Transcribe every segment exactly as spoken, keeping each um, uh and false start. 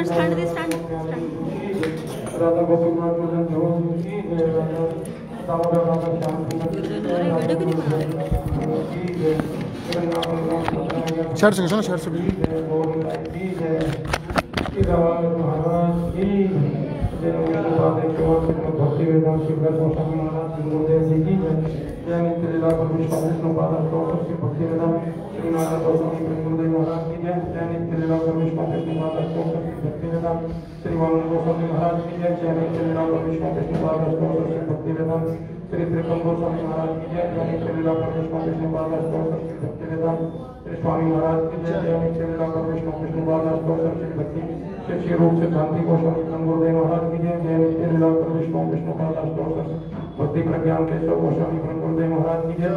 Stand stand दे stand stand Radha Gopinath Madan धोन की जय राधा दामोदर राधा श्याम सुंदर की जय वीडियो क्यों नहीं बना रहे शहर से ना शहर से भी महाराज की जय भक्ति वेदांत शिवराज गोस्वामी महाराज गुरुदेव जी की जय जय नित्य लीला पर विश्वास पाद श्री भक्ति वेदांत श्री नारायण गोस्वामी गुरुदेव महाराज की जय जय नित्य लीला पर विश्वास पाद श्री भक्ति वेदांत श्री वामन गोस्वामी महाराज की जय जय नित्य लीला पर विश्वास पाद श्री भक्ति वेदांत श्री त्रिकम गोस्वामी महाराज की जय जय नित्य लीला पर विश्वास पाद श्री भक्ति वेदांत श्री स्वामी महाराज की जय जय नित्य लीला पर विष्णु विष्णु पाद श्री भक्ति श्री श्री रूप सिद्धांति गोस्वामी गुरुदेव महाराज की जय जय नित्य लीला पर विष्णु विष्णु पाद भक्ति प्रज्ञान केशव गोस्वामी गुरुदेव महाराज की जय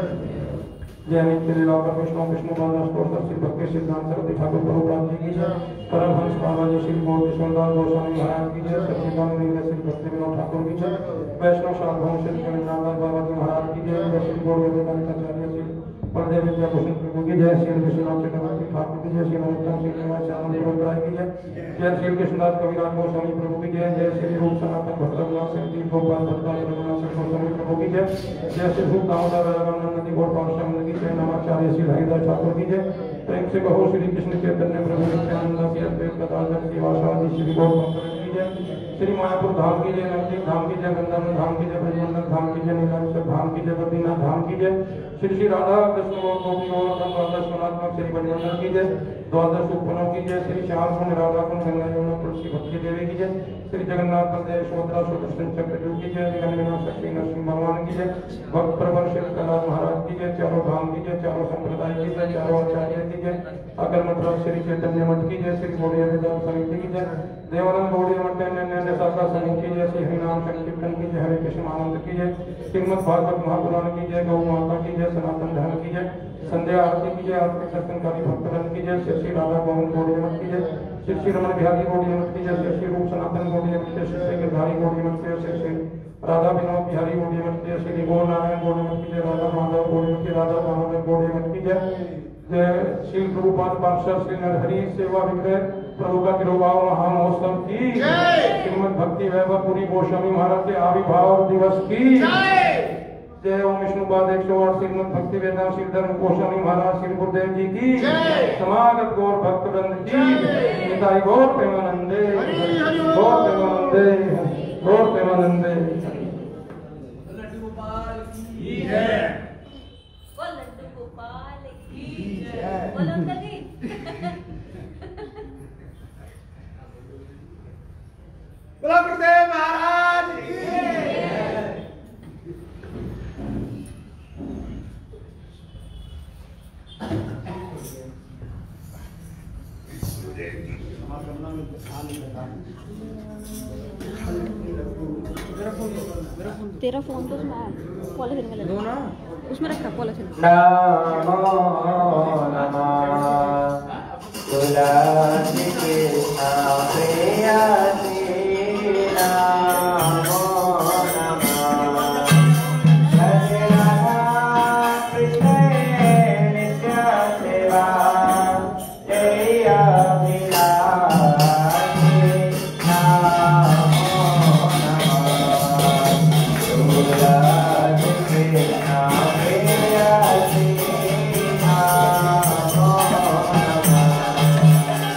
जय नित्य लीला पर विष्णु विष्णु पाद श्री भक्ति सिद्धांत सरस्वती ठाकुर प्रभुपाद जी की जय परमहंस बाबाजी श्री गौरदास गोस्वामी महाराज की जय सच्चिदानंद श्री भक्ति विनोद ठाकुर की जय वैष्णव साधुओं श्री गोविंदनाथ बाबा जी महाराज की जय श्री गौरदाचार्य श्री परदेव विद्याभूषण प्रभु की जय श्री विश्वनाथ चक्रवर्ती ठाकुर की जय श्री नरोत्तम श्री श्याम राय की जय जय श्री कृष्णदास कविराज गोस्वामी प्रभु की जय जय श्री रूप सनातन भद्रनाथ श्री गोपाल भद्रनाथ रघुनाथ श्री गोस्वामी प्रभु की जय जय श्री रूप दामोदर रामानंद गोपाल श्याम की जय नमाचार्य श्री हरिदास ठाकुर की जय प्रेम से कहो श्री कृष्ण चैतन्य प्रभु नित्यानंद श्री अद्वैत गदाधर श्री वासवादी श्री गौतम की जय श्री मायापुर धाम की जय नवदीप धाम की जय वृंदावन धाम की जय ब्रजमंडल धाम की जय नीलांचल धाम की जय बद्रीनाथ धाम की जय श्री श्री राधा कृष्ण गोपी गोवर्धन द्वादश गुणात्मक श्री ब्रजमंडल की जय द्वादश उपवनों की जय श्री श्याम कुंड राधा कुंड गंगा यमुना तुलसी भक्ति देवी की जय श्री जगन्नाथ बलदेव सुभद्रा सुदर्शन चक्रजू की जय विघ्नविनाशक श्री नरसिंह भगवान की जय भक्त प्रवर श्री कैलाश महाराज की जय चारों धाम की जय चारों संप्रदाय की जय चारों आचार्य की जय अकर्मठ श्री चैतन्य मठ की जय श्री गौड़िया वेदांत समिति की जय देवानंद गौड़िया मठ अन्य शाखा समूह की जय श्री हरिनाम संकीर्तन की जय हरे कृष्ण आनंद की जय श्रीमद भागवत महापुराण की जय गौ माता की जय सनातन धर्म की जय संध्या आरती की जय आरती दर्शनकारी भक्तजन की जय श्री श्री राधा मोहन गौड़िया मठ की जय श्री श्री रमण बिहारी गौड़िया मठ की जय श्री श्री रूप सनातन गौड़िया मठ की जय श्री श्री गिरधारी गौड़िया मठ की जय श्री श्री राधा विनोद बिहारी गौड़िया मठ की जय श्री गौर नारायण गौड़िया मठ की जय राधा माधव गौड़िया मठ की राधा दामोदर गौड़िया मठ की जय जय श्री प्रभुपाद पार्षद श्री नरहरि सेवा विग्रह प्रभु का तिरुभाव महामहोत्सव की श्रीमद भक्ति वैभव पुरी गोस्वामी महाराज के आविर्भाव दिवस की जय ओम विष्णुपाद एक सौ आठ श्रीमद भक्ति वेदांत श्री धर्म गोस्वामी महाराज श्री गुरुदेव जी की समागत गौर भक्तवृंद की निताई गौर प्रेमानंदे गौर प्रेमानंदे गौर प्रेमानंदे लड्डू गोपाल की जय वो लड्डू गोपाल की जय बोलो कभी बोलो गुरुदेव महाराज की तेरा फोन तो उसमें पॉलिथिन में लगा ना उसमें रखा पॉलिथिन नमो नमः तुलसी कृष्ण प्रियसी नमो नमः हरे राधा कृष्ण नित्य सेवा जय अभिलाषी नमो नमः तुलसी कृष्ण प्रियसी नमो नमः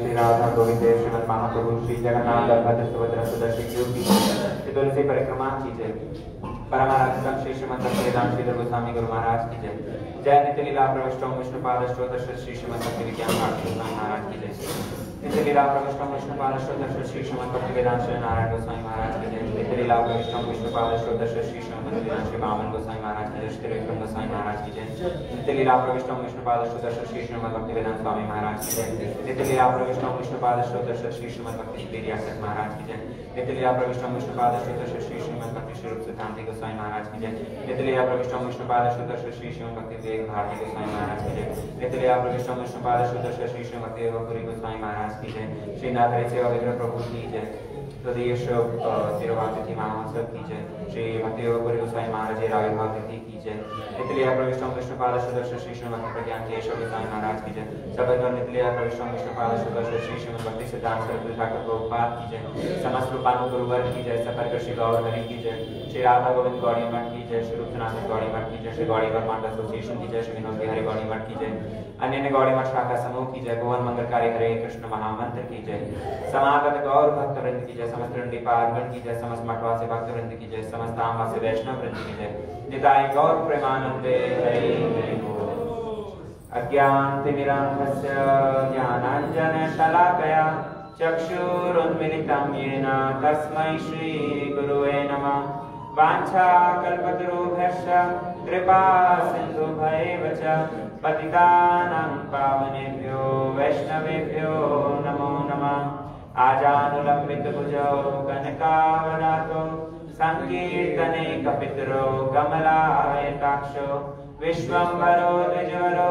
श्री राधा गोविंद श्रीमद महाप्रभु श्री जगन्नाथ बलभद्र सुभद्रा सुदर्शन युवती श्री तुलसी परिक्रमा की जय। परमानंद श्री श्रीमद भक्तिवेदांत श्री गोस्वामी गुरु महाराज की जय। जय नित्य लीला प्रविष्टो विष्णुपाद अष्टोदश श्री श्रीमद भक्ति विज्ञान महाराज की जय। नित्य लीला प्रविष्टो विष्णुपाद अष्टोदश श्री श्रीमद भक्तिवेदांत श्री नारायण गोस्वामी महाराज की जय। नित्य लीला प्रविष्टो विष्णुपाद अष्टोदश श्री श्रीमद भक्तिवेदांत श्री वामन गोस्वामी महाराज की जय। श्री विक्रम गोस्वामी महाराज की जय। नित्य लीला प्रविष्टो विष्णुपाद अष्टोदश श्री श्रीमद भक्तिवेदांत स्वामी महाराज की जय। नित्य लीला प्रविष्टो विष्णुपाद अष्टोदश श्री श्रीमद भक्ति श्री महाराज की जय। नित्य लीला प्रविष्टो विष्णुपाद अष्टोदश श्री श्रीमद भक्ति श्री रूप सिद्धांति गोस्वामी महाराज की जय। नित्य लीला प्रविष्टो विष्णुपाद अष्टोदश श्री श्रीमद भक्ति विवेक भारती गोस्वामी महाराज की जय। नित्य लीला प्रविष्टो विष्णुपाद अष्टोदश श्री श्रीमद भक्ति योगपुरी गोस्वामी महाराज की जय। श्री नाथ सेवा विग्रह प्रभु की जय। प्रदेश तिरुवातिथि महोत्सव की जय। श्री भक्ति योगपुरी गोस्वामी महाराज आविर्भाव तिथि की जय। नित्य लीला प्रविष्टो विष्णुपाद अष्टोदश श्री श्रीमद भक्ति प्रज्ञान केशव गोस्वामी महाराज की जय। सबद नित्य लीला प्रविष्टो विष्णुपाद अष्टोदश श्री श्रीमद भक्ति सिद्धांत सरस्वती ठाकुर प्रभुपाद की जय। समस्त रूपानु गुरुवर की जय। सफर श्री गौर हरि की जय। श्री राधा गोविंद गौड़ी मठ की जय। श्री रूपनाथ गौड़ी मठ की जय। श्री गौड़ी मठ एसोसिएशन की जय। श्री विनोद बिहारी गौड़ी मठ की जय। अन्य गौड़ी मठ शाखा समूह की जय। भुवन मंगलकारी हरे कृष्ण महामंत्र की जय। समागत गौर भक्त वृंद की जय। समस्त पार्वण की जय। समस्त मठवासी भक्त वृंद की जय। समस्त आमवासी वैष्णव वृंद की जय। निताय गौर प्रेमानंदे हरि हरि बोल। अज्ञानतिमिरान्धस्य ज्ञानाञ्जन शलाकया चक्षुरुन्मिलितं येन तस्मै श्री गुरुवे नमः। वाञ्छाकल्पतरुभ्यश्च कृपा सिन्धुभ्यैव च पतितानां पावनेभ्यो वैष्णवेभ्यो नमो नमः। आजानुलम्बितभुजौ कनकावदातो संकीर्तने कपितरो कमलायताक्षो विश्वम्भरो द्विजवरो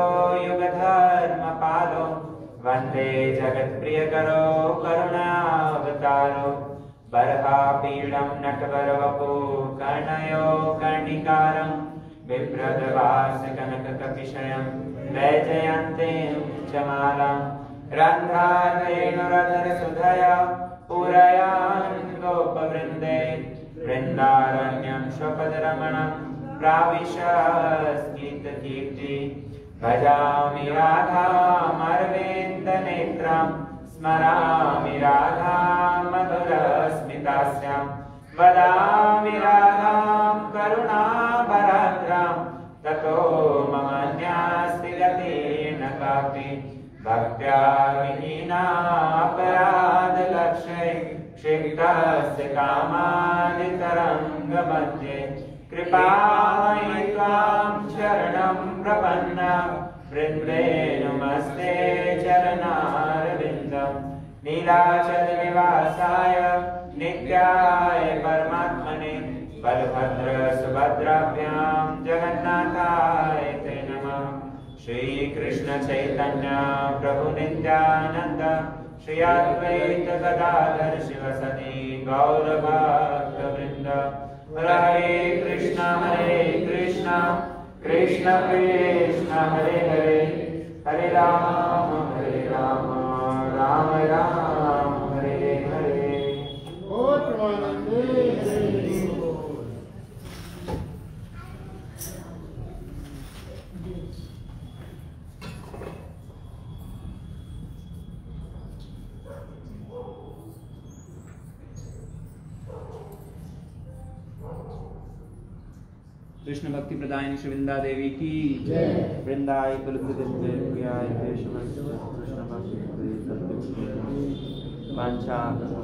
युगधर्मपालो वन्दे जगत्प्रियकरो करुणावतारो। बर्हापीडं नटवरवपु कर्णयो कर्णिकारं बिभ्रदवासकनककपिशयं वैजयन्तीं च मालाम्। रन्ध्राधरेणुरधरसुधया पूरयान् गोपवृन्दे वृन्दारण्यं स्वपदरमणं प्राविशस्गीतकीर्ति। भजामि राधामरविन्दनेत्रां स्मरामि राधां मधुरस्मितास्यां। वदामि राधां करुणाभराद्रां ततो मम न्यास्ति गतिर्न कापि। भक्त्या विहीनापराधलक्ष्ये क्षिप्तस्य कामादितरङ्गमध्ये। कृपामयि त्वां शरणं प्रपन्ना वृन्दे नमस्ते चरणारविन्दम्। नीलाचलनिवासाय नित्याय परमात्मने बलभद्र सुभद्राभ्यां जगन्नाथाय ते नमः। श्री कृष्ण चैतन्य प्रभु नित्यानंद श्री अद्वैत गदाधर शिवसदि गौर भक्त वृंद। हरे कृष्ण हरे कृष्ण कृष्ण कृष्ण हरे हरे हरे राम हरे राम राम राम हरे हरे। कृष्ण भक्ति प्रदायिनी श्री वृंदा देवी की जय। वृंदाई तुलसी प्रियाय कृष्ण भक्ति वांछा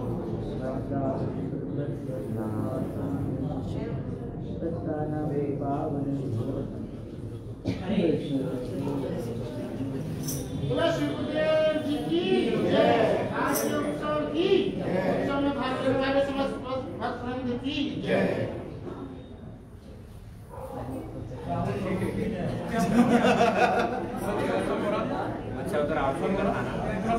अच्छा उधर ऑप्शन करो ना।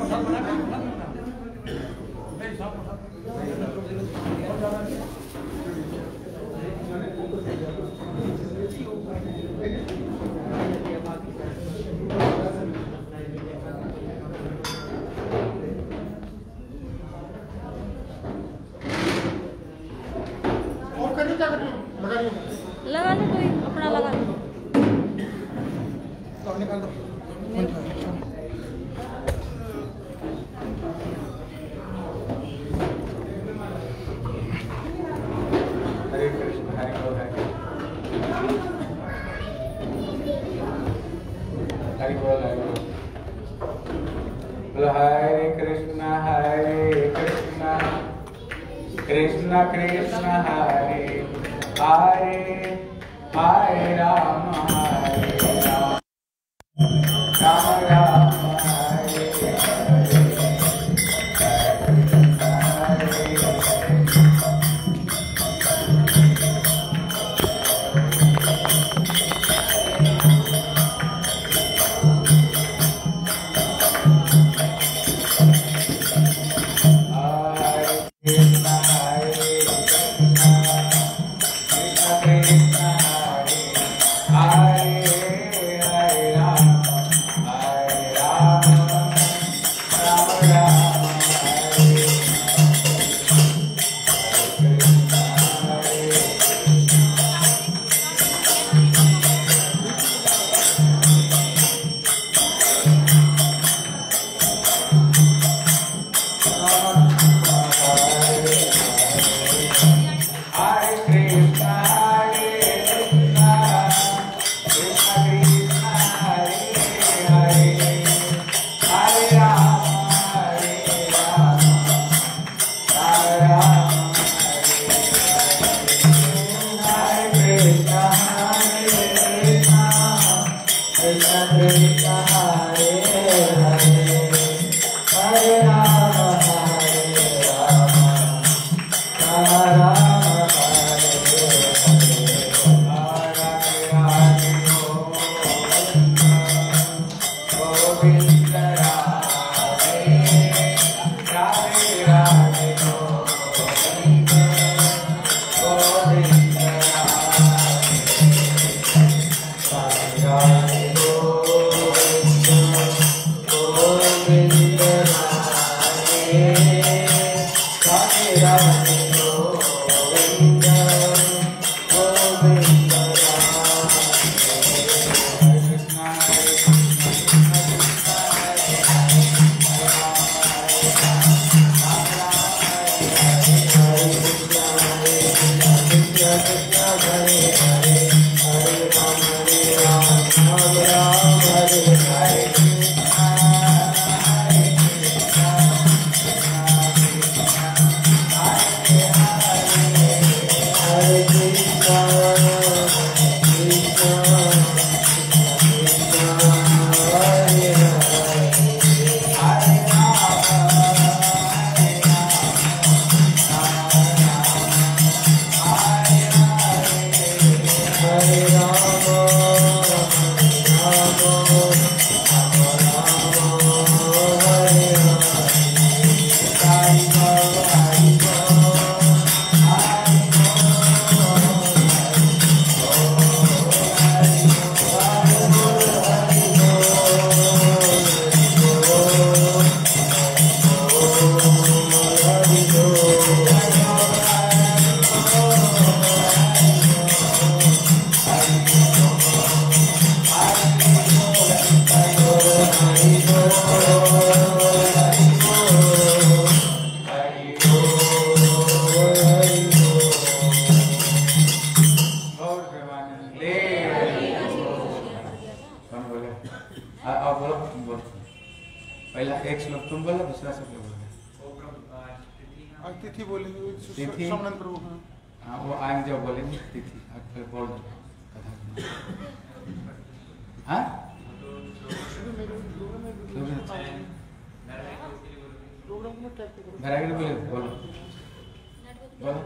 लगा लो कोई अपना लगा लो। निकाल दो। Krishna Krishna Hare Hare Hare Rama Hare Rama Rama Rama Hare Hare तिथि बोलेंगे तिथि श्रवण प्रभु हाँ वो आएंगे जब बोलेंगे तिथि आप बोल दो हाँ वैराग्य बोले बोलो बोलो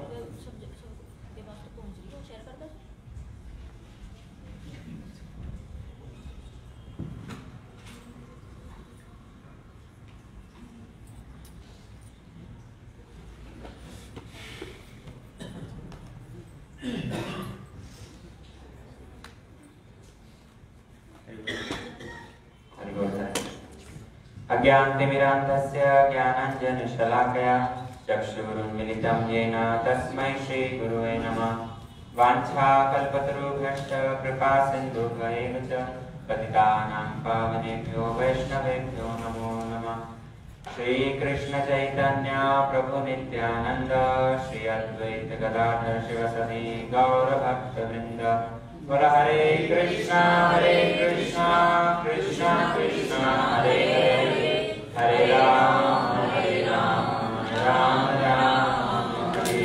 अज्ञानतिमिरान्धस्य ज्ञानाञ्जनशलाकया चक्षुरुन्मिलितं येन तस्मै श्रीगुरुवे नमः। वाञ्छाकल्पतरुभ्यश्च कृपासिन्धुभ्य एव च पतितानां पावनेभ्यो वैष्णवेभ्यो नमो नमः। श्रीकृष्णचैतन्य प्रभु नित्यानन्द श्री अद्वैत गदाधर शिवसदि गौरभक्तवृन्द। बोल हरे कृष्णा हरे कृष्णा कृष्णा कृष्णा हरे हरे हरे राम हरे राम राम राम हरे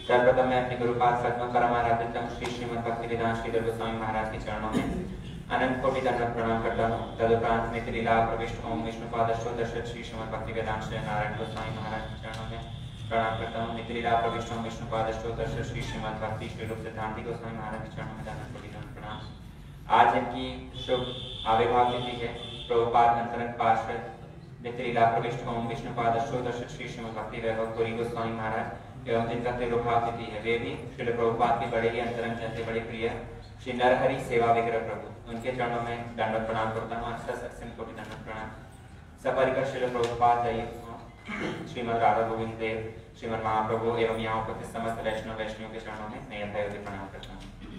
सर्वप्रथम मैं अपने गुरुपाद सद्गुरु परमाराध्यतम श्री श्रीमद् भक्तिवेदांत श्रीधर गोस्वामी महाराज के चरणों में अनंत कोटि दंडवत प्रणाम करता हूँ। तदुपरांत में लीला प्रविष्ट ओम विष्णुपाद अष्टोदश श्री श्रीमद् भक्तिवेदांत श्री नारायण गोस्वामी महाराज के चरणों में प्रणाम करता हूँ। नित्य लीला प्रविष्ट ओम विष्णुपाद अष्टोदश श्री श्रीमद् भक्ति श्री रूप सिद्धांति गोस्वामी महाराज के चरणों में अनंत कोटि दंडवत प्रणाम। आज इनकी शुभ आविर्भाव तिथि है। प्रभुपाद अंतरंग पार्षद नित्य लीला प्रविष्ट ओम विष्णुपाद अष्टोदश श्री श्रीमद् भक्ति वैभव पुरी गोस्वामी महाराज एवं जिनका तिरुभाव तिथि है वे भी श्री प्रभुपाद के बड़े ही अंतरंग जन से बड़े प्रिय श्री नरहरि सेवा विग्रह प्रभु उनके चरणों में दंडवत प्रणाम करता हूँ। अष्ट सत्संग कोटि दंडवत प्रणाम। सपरिकर श्री प्रभुपाद जय श्रीमद् राधा गोविंद देव श्रीमद् महाप्रभु एवं यहाँ उपस्थित समस्त वैष्णव वैष्णव के चरणों में मैं यथायोग्य प्रणाम करता हूँ।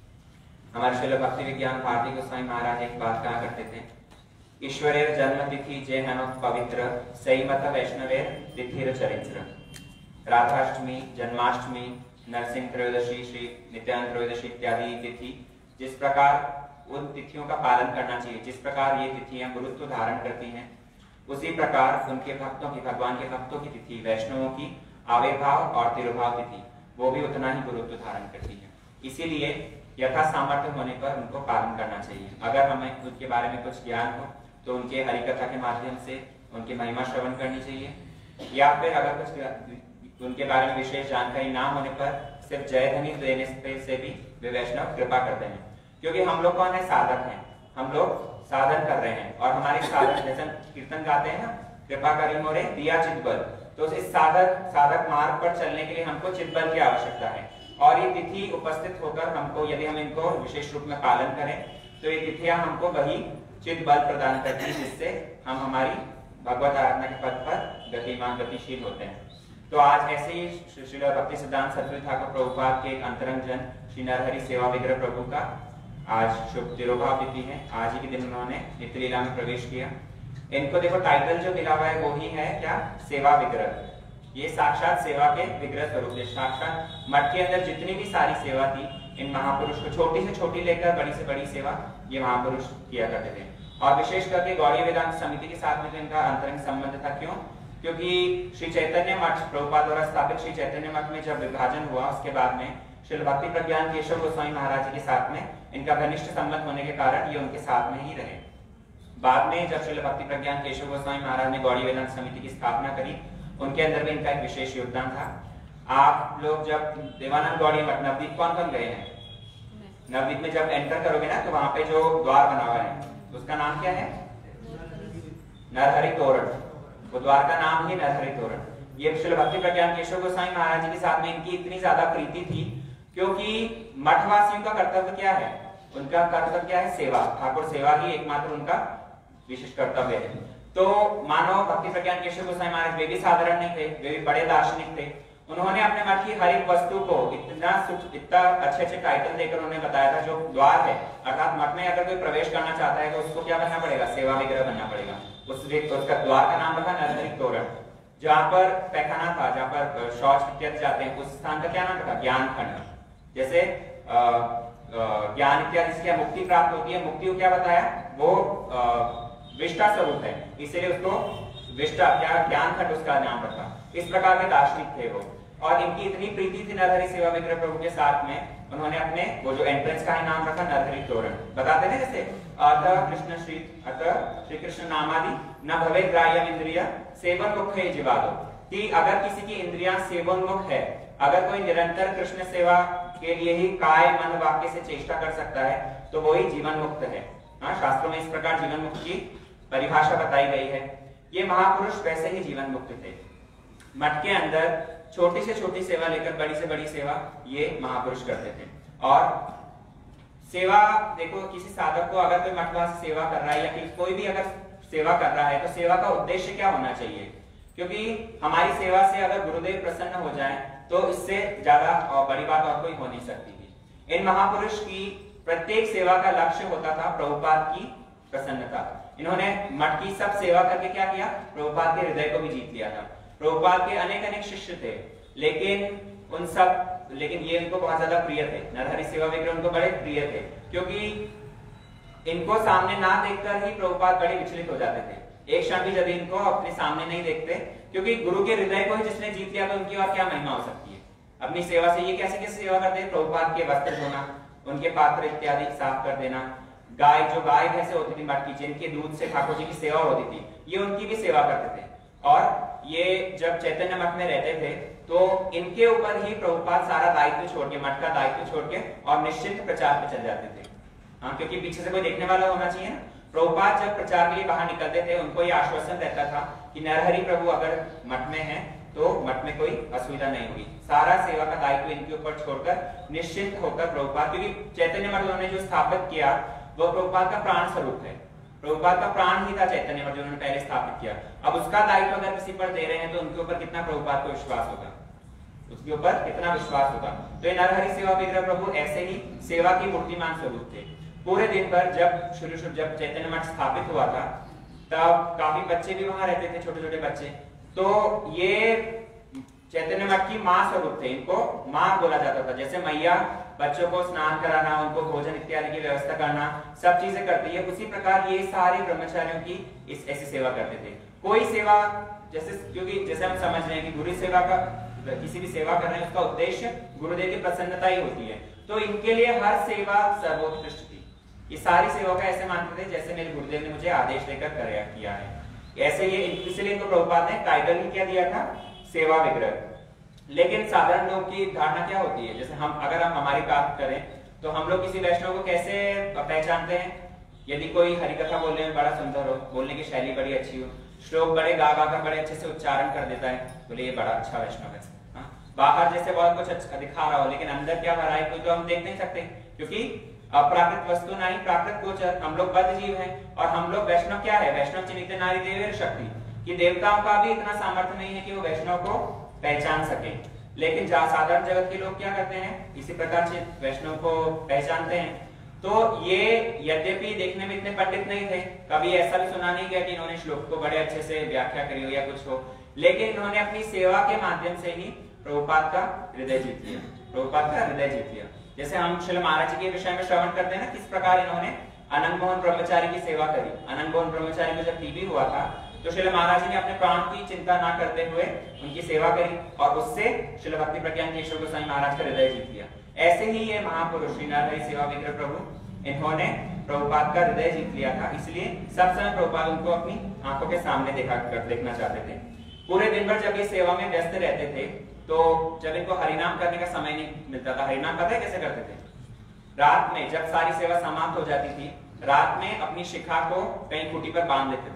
हमारे श्रील भक्ति विज्ञान भारती गोस्वामी महाराज एक बात कहा करते थे, ईश्वरेर जन्म तिथि जय हनुत पवित्र सही मत वैष्णवेर तिथिर चरित्र। राधाष्टमी, जन्माष्टमी, नरसिंह त्रयोदशी, श्री नित्यानंद त्रयोदशी इत्यादि तिथि जिस प्रकार उन तिथियों का पालन करना चाहिए, जिस प्रकार ये तिथियां गुरुत्व धारण करती हैं, उसी प्रकार उनके भक्तों की, भगवान के भक्तों की तिथि, वैष्णवों की आविर्भाव और तिरुभाव तिथि वो भी उतना ही गुरुत्व धारण करती है। इसीलिए यथा सामर्थ्य होने पर उनको पालन करना चाहिए। अगर हमें उनके बारे में कुछ ज्ञान हो तो उनके हरिकथा के माध्यम से उनकी महिमा श्रवण करनी चाहिए, या फिर अगर कुछ उनके बारे में विशेष जानकारी ना होने पर सिर्फ जय ध्वनि देने से भी वे वैष्णव कृपा करते हैं। क्योंकि हम लोग कौन है? साधक हैं। हम लोग साधन कर रहे हैं और हमारे साधक जैसे कीर्तन गाते हैं ना, कृपा करी मोरे दिया चितबल, तो इस साधक साधक मार्ग पर चलने के लिए हमको चितबल की आवश्यकता है। और ये तिथि उपस्थित होकर हमको, यदि हम इनको विशेष रूप में पालन करें तो ये तिथियां हमको वही चितबल प्रदान करती है जिससे हम हमारी भगवत आराधना के पद पर गतिमान गतिशील होते हैं। तो आज ऐसे ही श्री भक्ति सिद्धांत सद्गुरु ठाकुर प्रभुपाद के एक अंतरंग जन श्री नरहरि सेवा विग्रह प्रभु का आज शुभ तिरुभाव तिथि है। आज ही के दिन उन्होंने नित्य लीला में प्रवेश किया। इनको देखो टाइटल जो मिला हुआ है वो ही है क्या? सेवा विग्रह। ये साक्षात सेवा के विग्रह स्वरूप है। साक्षात मठ के अंदर जितनी भी सारी सेवा थी, इन महापुरुष को छोटी से छोटी लेकर बड़ी से बड़ी सेवा ये महापुरुष किया करते थे। और विशेष करके गौड़ीय वेदांत समिति के साथ में तो इनका अंतरंग संबंध था। क्यों? क्योंकि श्री चैतन्य मठ, प्रभुपाद द्वारा स्थापित श्री चैतन्य मठ में जब विभाजन हुआ उसके बाद में श्री भक्ति प्रज्ञान केशव गोस्वामी महाराज जी के साथ में इनका घनिष्ठ संबंध होने के कारण ये उनके साथ में ही रहे। बाद में जब श्री भक्ति प्रज्ञान केशव गोस्वामी महाराज ने गौड़ीय वेदांत समिति की स्थापना करी, उनके अंदर भी इनका एक विशेष योगदान था। आप लोग जब देवानंद गौड़ीय मठ नवदीप कौन कौन गए हैं? नवदीप में जब एंटर करोगे ना तो वहां पे जो द्वार बना हुआ है उसका नाम क्या है? नरहरि तोरण। वो द्वार का नाम ही नरहरि तोरण। ये श्री भक्ति प्रज्ञान केशव गोस्वामी महाराज जी के साथ में इनकी इतनी ज्यादा प्रीति थी क्योंकि मठवासियों का कर्तव्य क्या है? उनका कर्तव्य क्या है? सेवा। ठाकुर सेवा ही एकमात्र उनका विशिष्ट कर्तव्य है। तो मानो भक्ति प्रज्ञान केशव गोस्वामी महाराज वे भी साधारण नहीं थे, वे भी बड़े दार्शनिक थे। उन्होंने अपने मठ की हर एक वस्तु को इतना इतना अच्छे अच्छे टाइटल देकर उन्होंने बताया था। जो द्वार है अर्थात मठ में अगर कोई प्रवेश करना चाहता है तो उसको क्या बनना पड़ेगा? सेवा विग्रह बनना पड़ेगा। उस उसका द्वार का नाम रखा नरहरि तोरण। जहाँ पर पैखाना था, जहाँ पर शौच इत्यादि जाते हैं, उस स्थान का क्या नाम रखा? ज्ञान खंड। जैसे ज्ञान इत्यादि से क्या मुक्ति प्राप्त होती है, मुक्ति को क्या बताया? वो विष्टा स्वरूप है, इसलिए उसको विष्टा क्या ज्ञान खंड उसका नाम रखा। इस प्रकार के दार्शनिक थे वो। और इनकी इतनी प्रीति थी नरहरि सेवा विग्रह प्रभु के साथ में, उन्होंने अपने वो जो एंट्रेंस का ही नाम रखा नरहरि तोरण। बताते थे जैसे अतः कृष्ण श्री अतः श्री कृष्ण नामादि न भवे ग्राह्यम इंद्रिय सेवन मुख है जीवादो। कि अगर किसी की इंद्रियां सेवोन्मुख है, अगर कोई निरंतर कृष्ण सेवा के लिए ही काय मन वाक्य से चेष्टा कर सकता है तो वो ही जीवन मुक्त है। हाँ, शास्त्रों में इस प्रकार जीवन मुक्त की परिभाषा बताई गई है। ये महापुरुष वैसे ही जीवन मुक्त थे। मठ के अंदर छोटी से छोटी सेवा लेकर बड़ी से बड़ी सेवा ये महापुरुष करते थे। और सेवा देखो, किसी साधक को अगर कोई मठवास सेवा कर रहा है या कोई भी अगर सेवा कर रहा है तो सेवा का उद्देश्य क्या होना चाहिए? क्योंकि हमारी सेवा से अगर गुरुदेव प्रसन्न हो जाए तो इससे ज्यादा और बड़ी बात और कोई हो नहीं सकती थी। इन महापुरुष की प्रत्येक सेवा का लक्ष्य होता था प्रभुपाद की प्रसन्नता। इन्होंने मठ की सब सेवा करके क्या किया? प्रभुपाद के हृदय को भी जीत लिया था। प्रभुपाद के अनेक अनेक शिष्य थे, लेकिन उन सब लेकिन ये उनको बहुत ज्यादा प्रिय थे। नरहरि सेवा विग्रह उनको बड़े प्रिय थे क्योंकि इनको सामने ना देखकर ही प्रभुपाद बड़े विचलित हो जाते थे। एक क्षण भी यदि इनको अपने सामने नहीं देखते, क्योंकि गुरु के हृदय को ही जिसने जीत लिया तो उनकी और क्या महिमा हो सकती है। अपनी सेवा से ये कैसे कैसे सेवा करते हैं? प्रभुपाद के वस्त्र धोना, उनके पात्र इत्यादि साफ कर देना, गाय जो गाय भैंसे होती थी मठ की, जिनके दूध से ठाकुर जी की सेवा होती थी, ये उनकी भी सेवा करते थे। और ये जब चैतन्य मठ में रहते थे तो इनके ऊपर ही प्रभुपाद सारा दायित्व छोड़ के, मठ का दायित्व छोड़ के और निश्चिंत प्रचार पे चल जाते थे। हाँ, क्योंकि पीछे से कोई देखने वाला होना चाहिए ना। प्रभुपाद जब प्रचार के लिए बाहर निकलते थे, उनको ये आश्वासन रहता था कि नरहरि प्रभु अगर मठ में है तो मठ में कोई असुविधा नहीं होगी। सारा सेवा का दायित्व इनके ऊपर छोड़कर निश्चिंत होकर प्रभुपाद, क्योंकि चैतन्य मठ उन्होंने जो स्थापित किया वो प्रभुपाद का प्राण स्वरूप है, प्रभुपाद का प्राण ही था चैतन्य मठ जो उन्होंने पहले स्थापित किया। अब उसका दायित्व अगर किसी पर दे रहे हैं तो उनके ऊपर कितना प्रभुपाद को विश्वास होगा, उसके ऊपर कितना विश्वास होगा। तो ये नरहरि सेवा विग्रह प्रभु ऐसे ही सेवा की मूर्तिमान स्वरूप थे। पूरे दिन भर जब शुरू शुरू जब चैतन्य मठ स्थापित हुआ था तब काफी बच्चे भी वहां रहते थे, छोटे छोटे बच्चे। तो ये चैतन्य मठ की माँ स्वरूप थे, इनको माँ बोला जाता था। जैसे मैया बच्चों को स्नान कराना, उनको भोजन इत्यादि की व्यवस्था करना, सब चीजें करती है, उसी प्रकार ये सारे ब्रह्मचारियों की इस ऐसी सेवा करते थे। कोई सेवा जैसे, क्योंकि जैसे हम समझ रहे हैं कि गुरु सेवा का, किसी भी सेवा कर रहे हैं उसका उद्देश्य गुरुदेव की प्रसन्नता ही होती है, तो इनके लिए हर सेवा सर्वोत्कृष्ट थी। ये सारी सेवा का ऐसे मानते थे जैसे मेरे गुरुदेव ने मुझे आदेश देकर किया है। ऐसे ये इसलिए इनको प्रभुपाद ने टाइटल ही क्या दिया था? सेवा विग्रह। लेकिन साधारण लोगों की धारणा क्या होती है? जैसे हम अगर हम हमारी बात करें तो हम लोग किसी वैष्णव को कैसे पहचानते हैं? यदि कोई हरिकथा बोलने में बड़ा सुंदर हो, बोलने की शैली बड़ी अच्छी हो, श्लोक बड़े गा गा कर बड़े अच्छे से उच्चारण कर देता है, बोले ये बड़ा अच्छा वैष्णव है। बाहर जैसे बहुत कुछ अच्छा दिखा रहा हो लेकिन अंदर क्या भरा है कोई तो हम देख नहीं सकते, क्योंकि अप्राकृत वस्तु नहीं प्राकृत गोचर, हम लोग बद्ध जीव हैं। और हम लोग वैष्णव क्या है? वैष्णव चिन्हित नारी देवी शक्ति, कि देवताओं का भी इतना सामर्थ्य नहीं है कि वो वैष्णव को पहचान सके। लेकिन जहाँ साधारण जगत के लोग क्या करते हैं, इसी प्रकार से वैष्णव को पहचानते हैं। तो ये यद्यपि देखने में इतने पंडित नहीं थे, कभी ऐसा भी सुना नहीं गया कि इन्होंने श्लोक को बड़े अच्छे से व्याख्या करी हो या कुछ हो, लेकिन इन्होंने अपनी सेवा के माध्यम से ही प्रभुपाद का हृदय जीत लिया, प्रभुपाद का हृदय जीत लिया। जैसे हम श्रील महाराज जी के विषय में श्रवण करते हैं ना, किस प्रकार इन्होंने अनंत मोहन ब्रह्मचारी की सेवा करी। अनंत मोहन ब्रह्मचारी को जब टीबी हुआ था तो श्रील महाराज जी ने अपने प्राण की चिंता ना करते हुए उनकी सेवा करी और उससे श्रील भक्ति प्रज्ञान केशव गोस्वामी महाराज का हृदय जीत लिया। ऐसे ही ये महापुरुष श्री नरहरि सेवा विग्रह प्रभु, इन्होंने प्रभुपाद का हृदय जीत लिया था। इसलिए सब समय प्रभुपाद उनको अपनी आंखों के सामने देखा कर देखना चाहते थे। पूरे दिन भर जब ये सेवा में व्यस्त रहते थे तो जब इनको हरिनाम करने का समय नहीं मिलता था, हरिनाम पता है कैसे करते थे? रात में जब सारी सेवा समाप्त हो जाती थी, रात में अपनी शिखा को कहीं खूंटी पर बांध लेते थे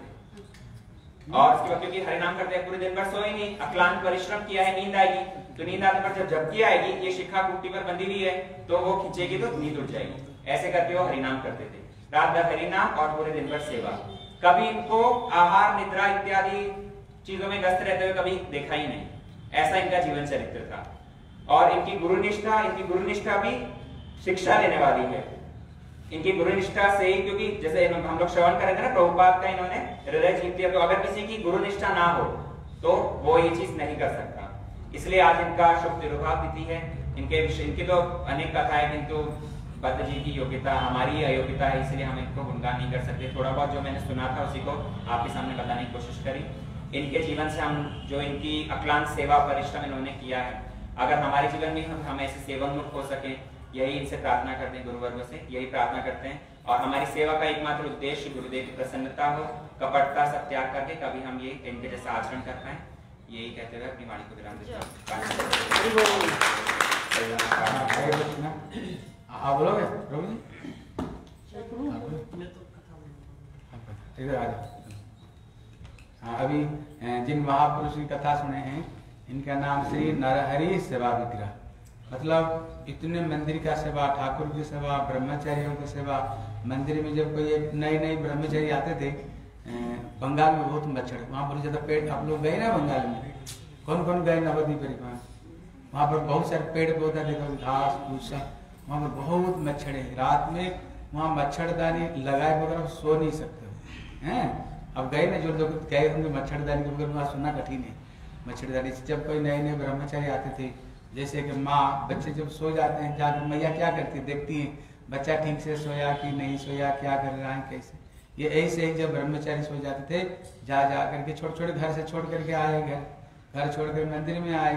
और उसके बाद क्योंकि हरिनाम करते हैं पूरे दिन भर सोए नहीं, अक्लांत परिश्रम किया है, नींद आएगी, तो नींद आने पर जब झपकी आएगी, ये शिखा खूंटी पर बंधी हुई है तो वो खींचेगी तो नींद उठ जाएगी। ऐसे करके वो हरिनाम करते थे, रात भर हरिनाम और पूरे दिन भर सेवा। कभी इनको आहार निद्रा इत्यादि चीजों में व्यस्त रहते हुए कभी देखा ही नहीं। ऐसा इनका जीवन चरित्र था। और इनकी गुरुनिष्ठा, इनकी गुरुनिष्ठा भी शिक्षा लेने वाली है। इनकी गुरुनिष्ठा से ही, क्योंकि जैसे हम लोग श्रवण करेंगे ना, प्रभुपाद का इन्होंने हृदय जीत लिया, तो अगर किसी की गुरुनिष्ठा ना हो तो वो ये चीज नहीं कर सकता। इसलिए आज इनका शुभ तिरुभाव तिथि है। इनके इनकी तो अनेक कथाएं, किंतु बद्ध जी की योग्यता हमारी अयोग्यता है, इसलिए हम इनको गुणगान नहीं कर सकते। थोड़ा बहुत जो मैंने सुना था उसी को आपके सामने बताने की कोशिश करी। इनके जीवन से हम जो इनकी अक्लांत सेवा परिश्रम इन्होंने किया है, अगर हमारे जीवन में हम, हम ऐसे सेवान्मुख हो सके, यही इनसे प्रार्थना करते हैं, गुरुवर्ग से यही प्रार्थना करते हैं। और हमारी सेवा का एकमात्र उद्देश्य गुरुदेव की प्रसन्नता हो, कपटता सब त्याग करके कभी हम ये इनके जैसा आचरण कर पाए, यही कहते हुए अपनी वाणी को विराम देते हैं। अभी जिन महापुरुष की कथा सुने हैं, इनका नाम श्री नरहरि सेवा विग्रह, मतलब इतने मंदिर का सेवा, ठाकुर की सेवा, ब्रह्मचारियों की सेवा। मंदिर में जब कोई एक नए नए ब्रह्मचारी आते थे, बंगाल में बहुत मच्छर, वहाँ पर ज्यादा पेड़, आप लोग गए ना बंगाल में, कौन कौन गए नवद्वीप परिक्रमा, वहाँ पर बहुत सारे पेड़ पौधा देखा, घास भूसा, वहाँ पर बहुत मच्छर है। रात में वहाँ मच्छरदानी लगाए बगैर सो नहीं सकते हो, हैं? अब गए ना, जो लोग गए होंगे मच्छरदानी के बगैर वहाँ सोना कठिन है। मच्छरदानी से जब कोई नए नए ब्रह्मचारी आते थे, जैसे कि माँ, बच्चे जब सो जाते हैं, जाकर मैया क्या करती है, देखती है बच्चा ठीक से सोया कि नहीं सोया, क्या कर रहा है, कैसे। ये ऐसे ही जब ब्रह्मचारी सो जाते थे, जा जा करके छोटे छोटे घर से छोड़ करके आए, घर घर छोड़ कर मंदिर में आए,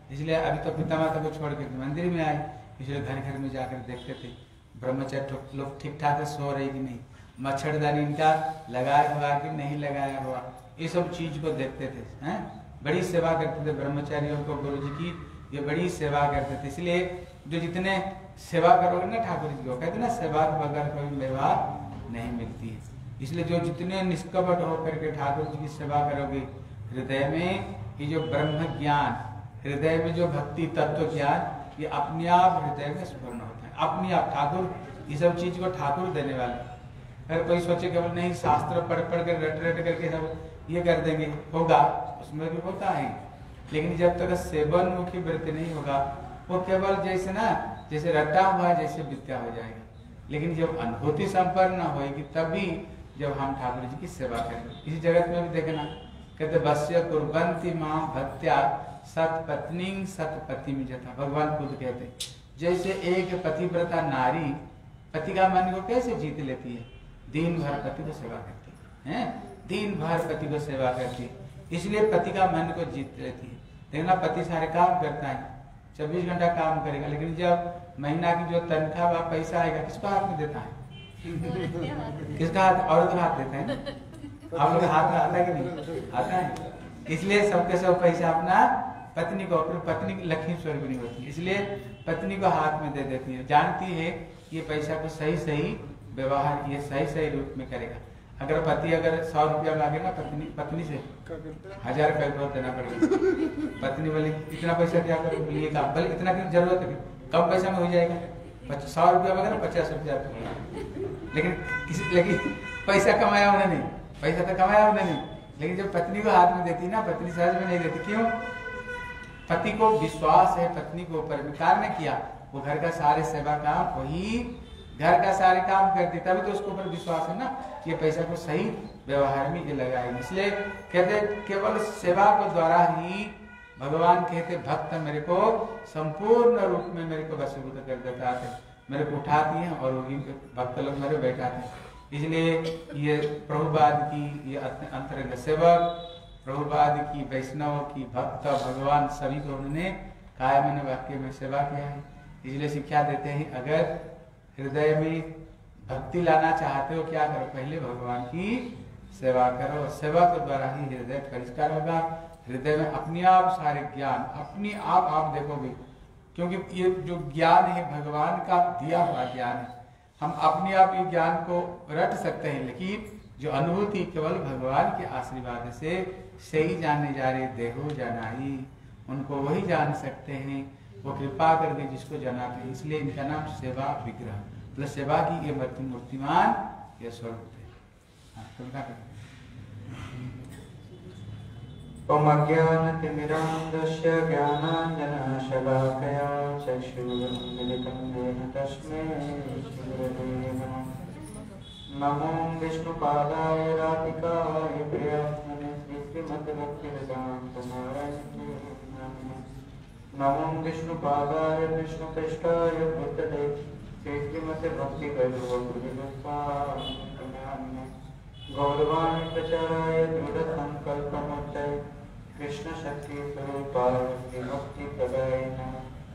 इसलिए अभी तो पिता माता को छोड़ के मंदिर में आए, इसलिए घर घर में जाकर देखते थे ब्रह्मचारी लोग ठीक ठाक सो रहे कि नहीं, मच्छरदानी इनका लगाया हुआ कि नहीं लगाया हुआ, ये सब चीज को देखते थे। हैं बड़ी सेवा करते थे ब्रह्मचारियों को, गुरु जी की ये बड़ी सेवा करते थे। इसलिए जो जितने सेवा करोगे ना ठाकुर जी को, कहते ना सेवा के बगैर कोई मेवा नहीं मिलती है। इसलिए जो जितने निष्कपट होकर के ठाकुर जी की सेवा करोगे, हृदय में ये जो ब्रह्म ज्ञान, हृदय में जो भक्ति तत्व ज्ञान, ये अपने आप हृदय में स्फूर्ण होता है, अपने आप। ठाकुर ये सब चीज को ठाकुर देने वाले। अगर कोई सोचे केवल नहीं शास्त्र पढ़ पढ़ कर रट रट करके सब ये कर देंगे, होगा, उसमें भी होता है, लेकिन जब तक सेवन मुखी वृत्ति नहीं होगा, वो केवल जैसे ना जैसे रटा हुआ जैसे विद्या हो जाएगा। लेकिन जब अनुभूति संपन्न होगी तभी जब हम ठाकुर जी की सेवा करेंगे। इसी जगत में भी देखना, कहते बस्य कुर्बंती मां भक्त्या सतपत्नी सतपति में जता। भगवान खुद कहते जैसे एक पतिव्रता नारी पति का मन को कैसे जीत लेती है, दिन भर पति को सेवा करती है, दिन भर पति को सेवा करती है, इसलिए पति का मन को जीत लेती है। देखना पति सारे काम करता है, चौबीस घंटा काम करेगा, लेकिन जब महीना की जो तनख्वाह व पैसा आएगा किसको हाथ में देता है? किसका हाथ? औरत का हाथ देता है। आप लोग हाथ में आता है कि नहीं? आता है। इसलिए सबके सब पैसा अपना पत्नी को, अपनी पत्नी लक्ष्मी स्वरूपिणी होती है, इसलिए पत्नी को हाथ में दे देती है। जानती है ये पैसा को सही सही व्यवहार, ये सही सही रूप में करेगा। अगर पति अगर सौ रुपया मांगे ना पत्नी पत्नी से हजार रुपया बहुत देना पड़ेगा। पत्नी बोले इतना पैसा क्या करो, बोलिए काम बोले इतना की जरूरत है, कम पैसा में हो जाएगा। सौ रुपया मांगे ना पचास रुपया, लेकिन किसी लेकिन पैसा कमाया उन्हें नहीं, पैसा तो कमाया उन्हें नहीं, लेकिन जब पत्नी को हाथ में देती ना, पत्नी सहज में नहीं देती। क्यों? पति को विश्वास है पत्नी के ऊपर, विकार ने किया, वो घर का सारे सेवा काम वही घर का सारे काम करती, तभी तो उसके ऊपर विश्वास है ना कि ये पैसा को सही व्यवहार में ये लगाएगी। इसलिए कहते केवल सेवा को द्वारा ही भगवान कहते भक्त मेरे को संपूर्ण रूप में मेरे को वशीभूत कर देता है, मेरे को उठाती हैं और वही भक्त लोग मेरे बैठाते हैं। इसलिए ये प्रभुपाद की ये अंतरंग सेवक, प्रभुपाद की, वैष्णव की, भक्त, भगवान सभी को उन्होंने कायमन वाक्य में सेवा किया है। इसलिए शिक्षा देते हैं अगर हृदय में भक्ति लाना चाहते हो क्या करो, पहले भगवान की सेवा करो, सेवा के द्वारा ही हृदय परिष्कार होगा। हृदय में अपने आप सारे ज्ञान अपने आप आप देखोगे, क्योंकि ये जो ज्ञान है भगवान का दिया हुआ ज्ञान है। हम अपने आप ये ज्ञान को रट सकते हैं, लेकिन जो अनुभूति केवल भगवान के आशीर्वाद से सही जाने जा रहे देहो जनाई, उनको वही जान सकते हैं, वो कृपा करके जिसको जनाते हैं। इसलिए इनका नाम सेवा विग्रह, मतलब सेवा की ये मूर्ति मूर्तिमान ये स्वरूप है। ओम अज्ञानतिमिरान्धस्य ज्ञानाञ्जनशलाकया चक्षुरुन्मिलितं येन तस्मै श्रीगुरवे नमः। नमो विष्णुपादाय राधिकाय प्रियात्मने श्रीमद्भक्तिवेदान्तनारायणाय नमः। नमो विष्णुपादाय विष्णुपृष्ठाय भूतले श्रीमद्भक्तिवेदान्तनारायणाय गौरवाणी प्रचाराय दृढ़संकल्पमूर्तये कृष्णशक्तिस्वरूपाय भक्तिप्रदायिने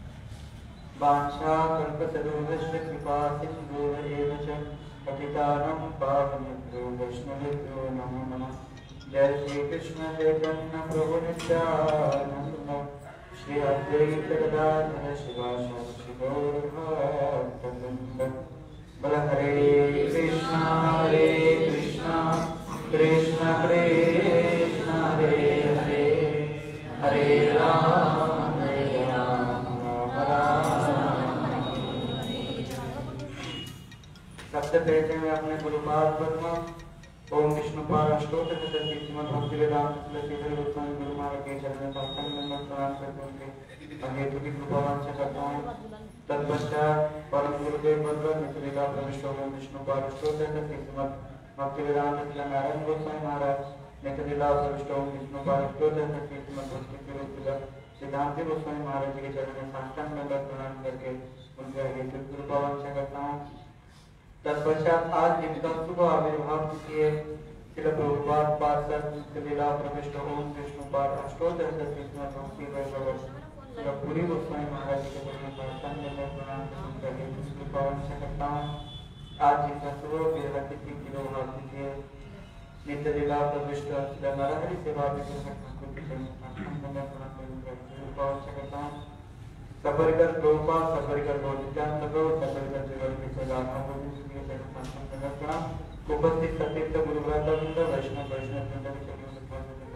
वाञ्छाकल्पतरुभ्यश्च कृपासिन्धुभ्येव च पतितानां पावनेभ्यो वैष्णवेभ्यो नमो नमः। जय श्री कृष्ण चैतन्य प्रभु नित्यानंद श्री अद्वैत गदाधर शिवासादि गौरभक्तवृंद। बोल हरे कृष्णा हरे कृष्णा कृष्ण कृष्ण हरे हरे हरे राम हरे राम राम राम। सबसे पहले मैं अपने गुरुपाद पद्म ओम विष्णुपाद अष्टोत्तर श्रीमद् भक्तिवेदांत श्रीधर गोस्वामी गुरु महाराज के चरण में साष्टांग दंडवत प्रणाम करते उनके अहेतु की कृपा वांछा करता हूँ। तत्पश्चात परम गुरुदेव भगवत मित्रिका प्रविष्ट ओम विष्णुपाद अष्टोत्तर श्रीमद् भक्तिवेदांत नारायण गोस्वामी महाराज मित्रिका प्रविष्ट ओम विष्णुपाद अष्टोत्तर श्रीमद् भक्ति सिद्धांत गोस्वामी महाराज के चरण में साष्टांग दंडवत प्रणाम करके उनके अहेतु की कृपा वांछा करता हूँ। तत्पश्चात आज जिनका शुभ आविर्भाव किए श्रील प्रभुपाद पार्षद लीला प्रविष्ट ओम विष्णुपाद अष्टोत्तर श्रीमद् भक्ति वैभव श्रील पूरी गोस्वामी महाराज के चरणों पर तन प्रणाम करके उसकी पावन से करता हूँ। आज जिनका सुबह बेहद तिथि की लोग तिथि है, नित्य लीला प्रविष्ट नरहरि सेवा ठाकुर के चरणों पर प्रणाम करके पावन से करता हूँ। सपरिकर प्रभुपाद, सपरिकर गौरचांद प्रभु, सपरिकर जगत के सदाना प्रभु के चरणों पर प्रणाम। उपस्थित सतीर्थ गुरु वृंद, वैष्णव वैष्णव वृंद के चरणों में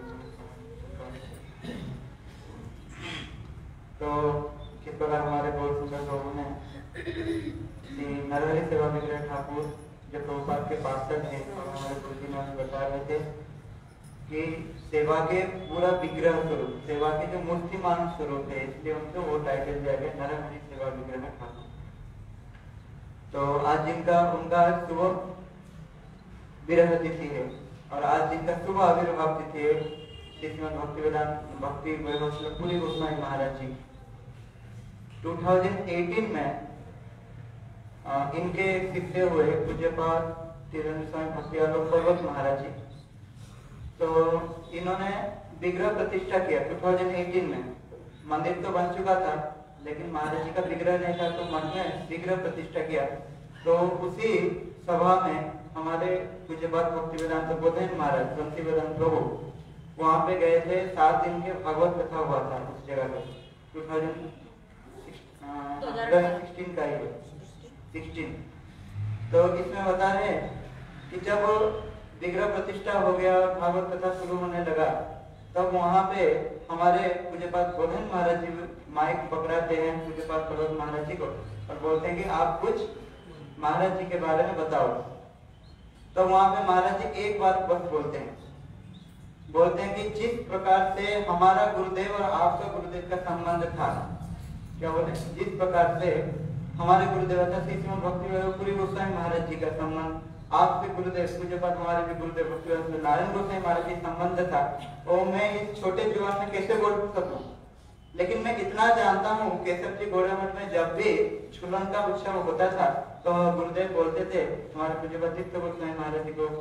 तो किस प्रकार हमारे बहुत सुंदर लोगों ने श्री नरहरि सेवा विग्रह ठाकुर जो प्रभुपाद के पार्षद हैं और हमारे गुरुजी ने हमें बता रहे थे कि सेवा के पूरा विग्रह स्वरूप, सेवा के जो मूर्तिमान स्वरूप है, इसलिए उनको वो टाइटल दिया गया नरहरि सेवा विग्रह ठाकुर। तो आज जिनका उनका सुबह विरह तिथि है और आज जिनका सुबह आविर्भाव तिथि है श्रीमद् भक्ति वेदांत भक्ति वैभव पूरी गोस्वामी महाराज जी दो हज़ार अठारह में आ, इनके शिष्य हुए पूज्यपाद तीरेंद्र स्वामी भक्ति आलोक पर्वत महाराज जी। तो इन्होंने विग्रह प्रतिष्ठा किया दो हज़ार अठारह में। मंदिर तो बन चुका था लेकिन महाराज जी का विग्रह नहीं था, तो मठ में विग्रह प्रतिष्ठा किया। तो उसी सभा में हमारे पूज्यपाद भक्ति वेदांत बोधन महाराज बंसी वेदांत प्रभु वहां पे गए थे। सात दिन के भागवत कथा हुआ था उस जगह पे दो हज़ार सोलह का ही सोलह। तो इसमें बता रहे कि जब विग्रह प्रतिष्ठा हो गया और भागवत कथा शुरू होने लगा, तब वहां पे हमारे पूज्यपाद बोधन महाराज जी माइक पकड़ाते हैं पूज्यपाद पर्वत महाराज जी को और बोलते हैं कि आप कुछ महाराज जी के बारे में बताओ। तो वहां पे महाराज जी एक बात बस बोलते हैं बोलते हैं कि जिस प्रकार से हमारा गुरुदेव और आपका गुरुदेव का संबंध था, क्या बोले, जिस प्रकार से हमारे गुरुदेव था श्रीमद् भक्ति वैभव पूरी गोस्वामी महाराज जी का संबंध, आपके गुरुदेव पूज्यपाद हमारे भी गुरुदेव भक्ति नारायण गोस्वामी महाराज जी संबंध था, वो मैं इस छोटे जीवन में कैसे बोल सकूं। लेकिन मैं इतना जानता हूँ केशव जी गोड़ा मठ में जब भी झूलन का उत्सव होता था तो गुरुदेव बोलते थे हमारे पूज्यपाद गोस्वामी महाराज जी को,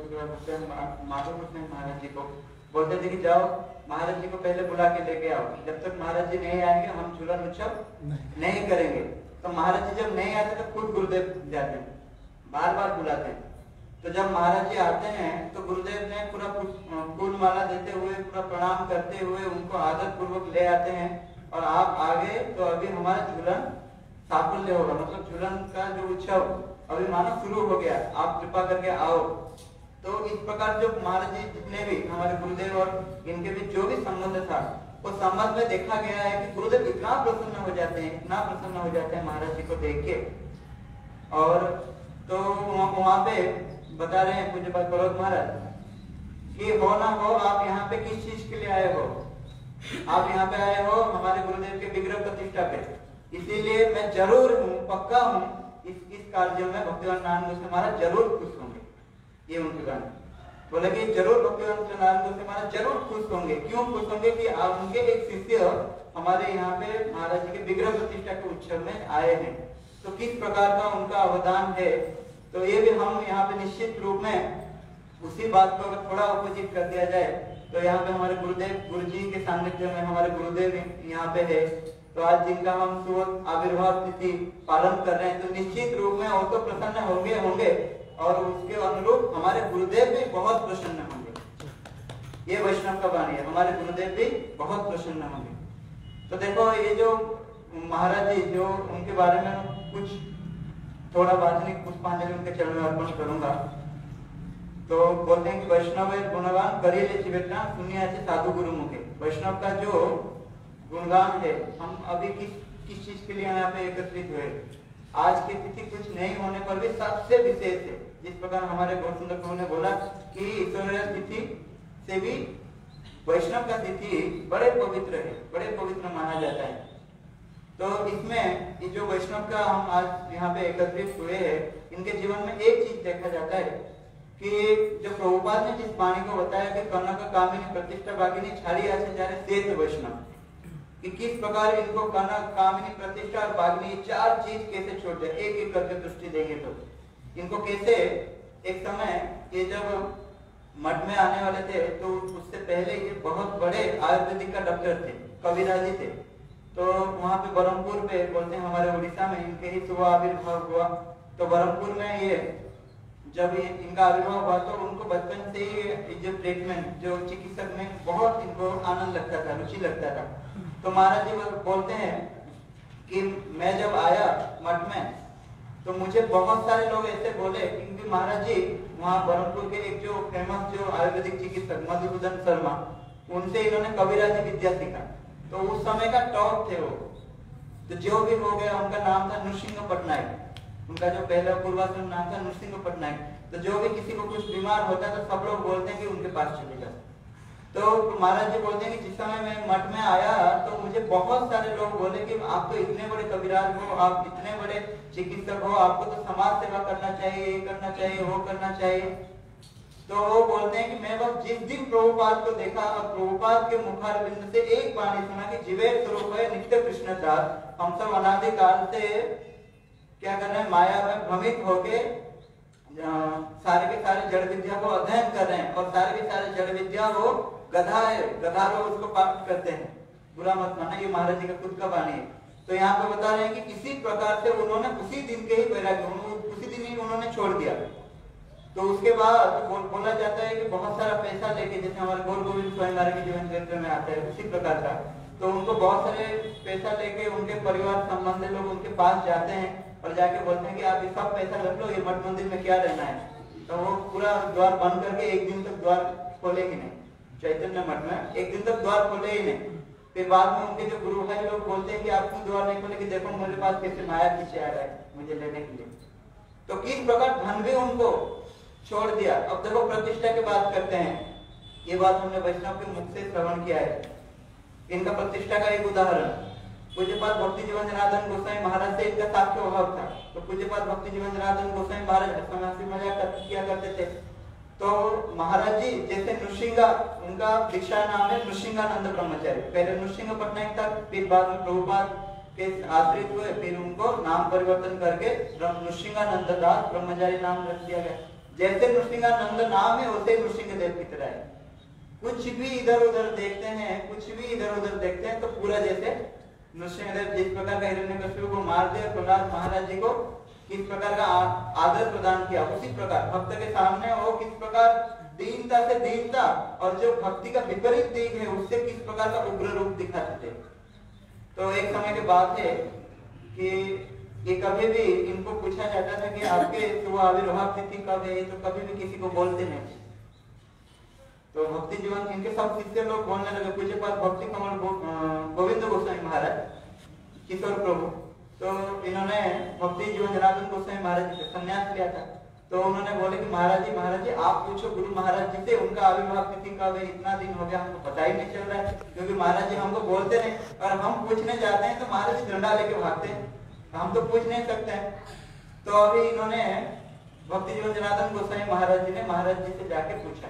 माधव गोस्वामी महाराज जी को बोलते थे कि जाओ महाराज जी को पहले बुला के लेके आओ, जब तक महाराज जी नहीं आएंगे हम झूलन उत्सव नहीं करेंगे। तो महाराज जी जब नहीं आते तो खुद गुरुदेव जाते हैं, बार बार बुलाते हैं। तो जब महाराज जी आते हैं तो गुरुदेव ने पूरा फूल माला देते हुए पूरा प्रणाम करते हुए उनको आदर पूर्वक ले आते हैं और आप आगे तो अभी हमारा झूलन साफल्य होगा, मतलब झूलन का जो उत्सव अभी मानो शुरू हो गया, आप कृपा करके आओ। तो इस प्रकार जो महाराज जी जितने भी हमारे गुरुदेव और इनके बीच जो भी संबंध था उस संबंध में देखा गया है कि गुरुदेव इतना प्रसन्न हो जाते हैं इतना प्रसन्न हो जाते हैं महाराज जी को देख के। और तो वहां पे बता रहे हैं पूज्यपाद पर्वत महाराज कि हो ना हो आप यहाँ पे किस चीज के लिए आए हो, आप यहाँ पे आए हो हमारे गुरुदेव के विग्रह प्रतिष्ठा पे, इसीलिए मैं जरूर हूँ, पक्का हूँ इस इस कार्य में भक्तिवान नारायण गोस्वामी महाराज जरूर खुश होंगे। ये उनके गाने बोले कि जरूर भक्तिवान नारायण गोस्वामी महाराज जरूर खुश होंगे। क्यों खुश होंगे कि आप उनके एक शिष्य हमारे यहाँ पे महाराज जी के विग्रह प्रतिष्ठा के उत्सव में आए हैं, तो किस प्रकार का उनका अवदान है। तो ये भी हम यहाँ पे निश्चित रूप में उसी बात को अगर थोड़ा अपोजिट कर दिया जाए तो यहाँ पे हमारे गुरुदेव गुरु जी के सानिध्य में हमारे गुरुदेव यहाँ पे है। तो आज जिनका हम सुबह आविर्भाव तिथि पालन कर रहे हैं तो निश्चित रूप में वो तो प्रसन्न होंगे होंगे और उसके अनुरूप हमारे गुरुदेव भी बहुत प्रसन्न होंगे। ये वैष्णव का वाणी है, हमारे गुरुदेव भी बहुत प्रसन्न होंगे। तो देखो ये जो महाराज जी जो उनके बारे में कुछ थोड़ा वाचनिक पुष्पांजलि उनके चरणों में अर्पण करूंगा। तो बोलते हैं कि वैष्णव गुणगान करिए चिवेतना सुनिए साधु गुरु मुखे। वैष्णव का जो गुणगान है, हम अभी किस किस चीज के लिए यहाँ पे एकत्रित हुए, आज की तिथि कुछ नहीं होने पर भी सबसे विशेष है। जिस प्रकार हमारे गौर सुंदर प्रभु ने बोला कि ईश्वरीय तिथि से भी वैष्णव का तिथि बड़े पवित्र है, बड़े पवित्र माना जाता है। तो इसमें ये जो वैष्णव का हम आज यहाँ पे एकत्रित हुए हैं, इनके जीवन में एक चीज देखा जाता है कि जो प्रभुपाद ने जिस वाणी को बताया कि कनक कामिनी प्रतिष्ठा बागिनी छाड़ी आचे जारे श्रेष्ठ वैष्णव, कि किस प्रकार इनको कनक कामिनी प्रतिष्ठा और बागिनी चार चीज कैसे छोड़ जाए, एक एक करके दृष्टि देंगे तो इनको कैसे। एक समय ये जब मठ में आने वाले थे तो उससे पहले ये बहुत बड़े आयुर्वेदिक का डॉक्टर थे, कबीरा जी थे। तो वहाँ पे बरहमपुर पे बोलते हैं हमारे उड़ीसा में इनके ही शुभ आविर्भाव हुआ। तो बरहमपुर में ये जब ये इनका आविर्भाव हुआ तो उनको बचपन से ही जो ट्रीटमेंट जो चिकित्सक में बहुत इनको आनंद लगता था, रुचि लगता था। तो महाराज जी बोलते हैं कि मैं जब आया मठ में तो मुझे बहुत सारे लोग ऐसे बोले, क्योंकि महाराज जी वहाँ बरहमपुर के एक जो फेमस जो आयुर्वेदिक चिकित्सक मधुसूदन शर्मा, उनसे इन्होंने कबीराजी विद्या सीखा। तो उस समय का टॉप थे वो। तो जो भी हो गया उनका नाम था नृसिंह पटनायक, उनका जो पहला पूर्वाश्रम नाम था नृसिंह पटनायक। तो जो भी किसी को कुछ बीमार होता है तो सब लोग बोलते हैं कि उनके पास चले जाओ। तो महाराज जी बोलते हैं कि जिस समय मैं मठ में आया तो मुझे बहुत सारे लोग बोले कि आप तो इतने बड़े कबीराज हो, आप इतने बड़े चिकित्सक हो, आपको तो समाज सेवा करना चाहिए, ये करना चाहिए, वो करना चाहिए। तो वो बोलते हैं कि मैं बस जिस दिन प्रभुपाद को देखा और प्रभुपाद के मुखारविंद से एक वाणी सुना कि जीवे स्वरूप है नित्य कृष्ण दास, हम सब अनादिकाल से क्या कर रहे हैं, माया में भ्रमित होके सारे के सारे जड़ विद्या को अध्ययन कर रहे हैं और सारे के सारे जड़ विद्या वो गधा है, गधा लोग उसको प्राप्त करते हैं। बुरा मत माना, ये महाराज जी का खुद का वाणी है। तो यहाँ पे बता रहे हैं कि किसी प्रकार से उन्होंने उसी दिन के ही वैराग्य, उसी दिन ही उन्होंने छोड़ दिया। तो उसके बाद बो, बोला जाता है कि बहुत सारा पैसा लेके, जैसे हमारे गौर गोविंद स्वयं के जीवन चरित्र में आता है उसी प्रकार का, तो उनको बहुत सारे पैसा लेके उनके परिवार संबंधी लोग उनके पास जाते हैं और जाके बोलते हैं कि आप ये सब पैसा रख लो, ये मठ मंदिर में क्या रहना है। तो वो पूरा द्वार बंद करके एक दिन तक द्वार खोलेगी नहीं, चैतन्य मठ में एक दिन तक द्वार खोले ही नहीं। फिर बाद में उनके जो गुरु भाई लोग बोलते हैं कि आप क्यों द्वार नहीं खोले, कि देखो मेरे पास कैसे माया पीछे आ रहा है मुझे लेने के लिए। तो किस प्रकार धन भी उनको छोड़ दिया। अब देखो प्रतिष्ठा की बात करते हैं, ये बात हमने वैष्णव के मुख से श्रवण किया है। इनका प्रतिष्ठा का एक उदाहरण, पूज्यपाद भक्ति जीवन जनार्दन गोसाई महाराज से इनका साक्ष्य अभाव था। तो पूज्यपाद भक्ति जीवन जनार्दन गोसाई महाराज हंसी मजाक किया करते थे। तो महाराज जी जैसे नृसिंगा, उनका दीक्षा नाम है नृसिंगानंद ब्रह्मचारी। पहले नृसिंह पटनायक था, फिर बाद में प्रभुपाद के आश्रित हुए, फिर उनको नाम परिवर्तन करके नृसिंगानंद दास ब्रह्मचारी नाम रख दिया गया। जैसे नृसिंगानंद नाम है वैसे नृसिंह देव की तरह है। कुछ भी इधर उधर देखते हैं, कुछ भी इधर उधर देखते हैं तो पूरा जैसे नृसिंहदेव जिस प्रकार का हिरण्यकशिपु को मार दिया, प्रहलाद महाराज जी को किस प्रकार का आदर प्रदान किया, उसी प्रकार भक्त के सामने वो किस प्रकार दीनता से दीनता और जो भक्ति का विपरीत दिख है उससे किस प्रकार का उग्र रूप दिखाते थे। तो एक समय की बात है कि ये कभी भी इनको पूछा जाता था कि आपके शुभ आविर्भाव तिथि कब है, तो कभी भी किसी को बोलते नहीं। तो भक्ति जीवन इनके सब शिष्य लोग बोलने लगे। पूज्यपाद भक्ति कमल गोविंद गोसाई महाराज, किशोर प्रभु, तो इन्होंने भक्ति जीवन जनार्दन गोसाई महाराज जी से संन्यास लिया था। तो उन्होंने बोले कि महाराज जी महाराज जी आप पूछो गुरु महाराज जी से, उनका आविर्भाव तिथि कब है, इतना दिन हो गया हमको पता ही नहीं चल रहा है, क्योंकि महाराज जी हमको बोलते नहीं और हम पूछने जाते हैं तो महाराज जी डंडा लेके भागते हैं, हम तो पूछ नहीं सकते हैं। तो अभी इन्होंने भक्ति जीवन जनार्दन गोसाई महाराज जी ने महाराज जी से जाके पूछा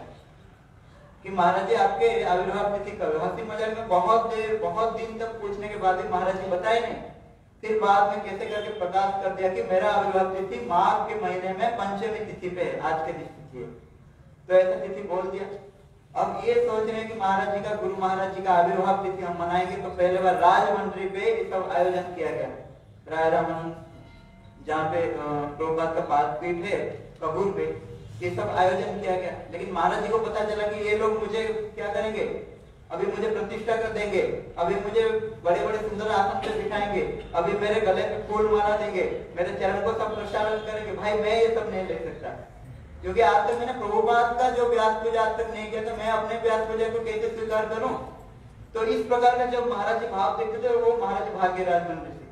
कि महाराज जी आपके आविर्भाव तिथि कब है। हंसी मजाक में बहुत देर बहुत दिन तक पूछने के बाद भी महाराज जी बताए नहीं। फिर बाद में कैसे करके प्रकाश कर दिया कि मेरा आविर्भाव तिथि माघ के महीने में पंचमी तिथि पे है, आज के दिन तिथि है। तो ऐसा तिथि बोल दिया। अब ये सोच रहे हैं कि महाराज जी का गुरु महाराज जी का आविर्भाव तिथि हम मनाएंगे। तो पहले बार राजमंड्री पे ये सब आयोजन किया गया, राय रामन जहाँ पे प्रभुपाद का पाद पीठ है कबूर पे, ये सब आयोजन किया गया। लेकिन महाराज जी को पता चला कि ये लोग मुझे क्या करेंगे, अभी मुझे प्रतिष्ठा कर देंगे, अभी मुझे बड़े बड़े सुंदर आसन पे बिठाएंगे, अभी मेरे गले पे फूल माला देंगे, मेरे चरण को सब प्रक्षालन करेंगे। भाई मैं ये सब नहीं ले सकता, क्योंकि आज तक मैंने प्रभुपाद का जो व्यास पूजा आज तक नहीं किया, तो मैं अपने व्यास पूजा को कैसे स्वीकार करूं। तो इस प्रकार का जब महाराज जी भाव देखते थे वो महाराज भाग्य राजमंदिर से।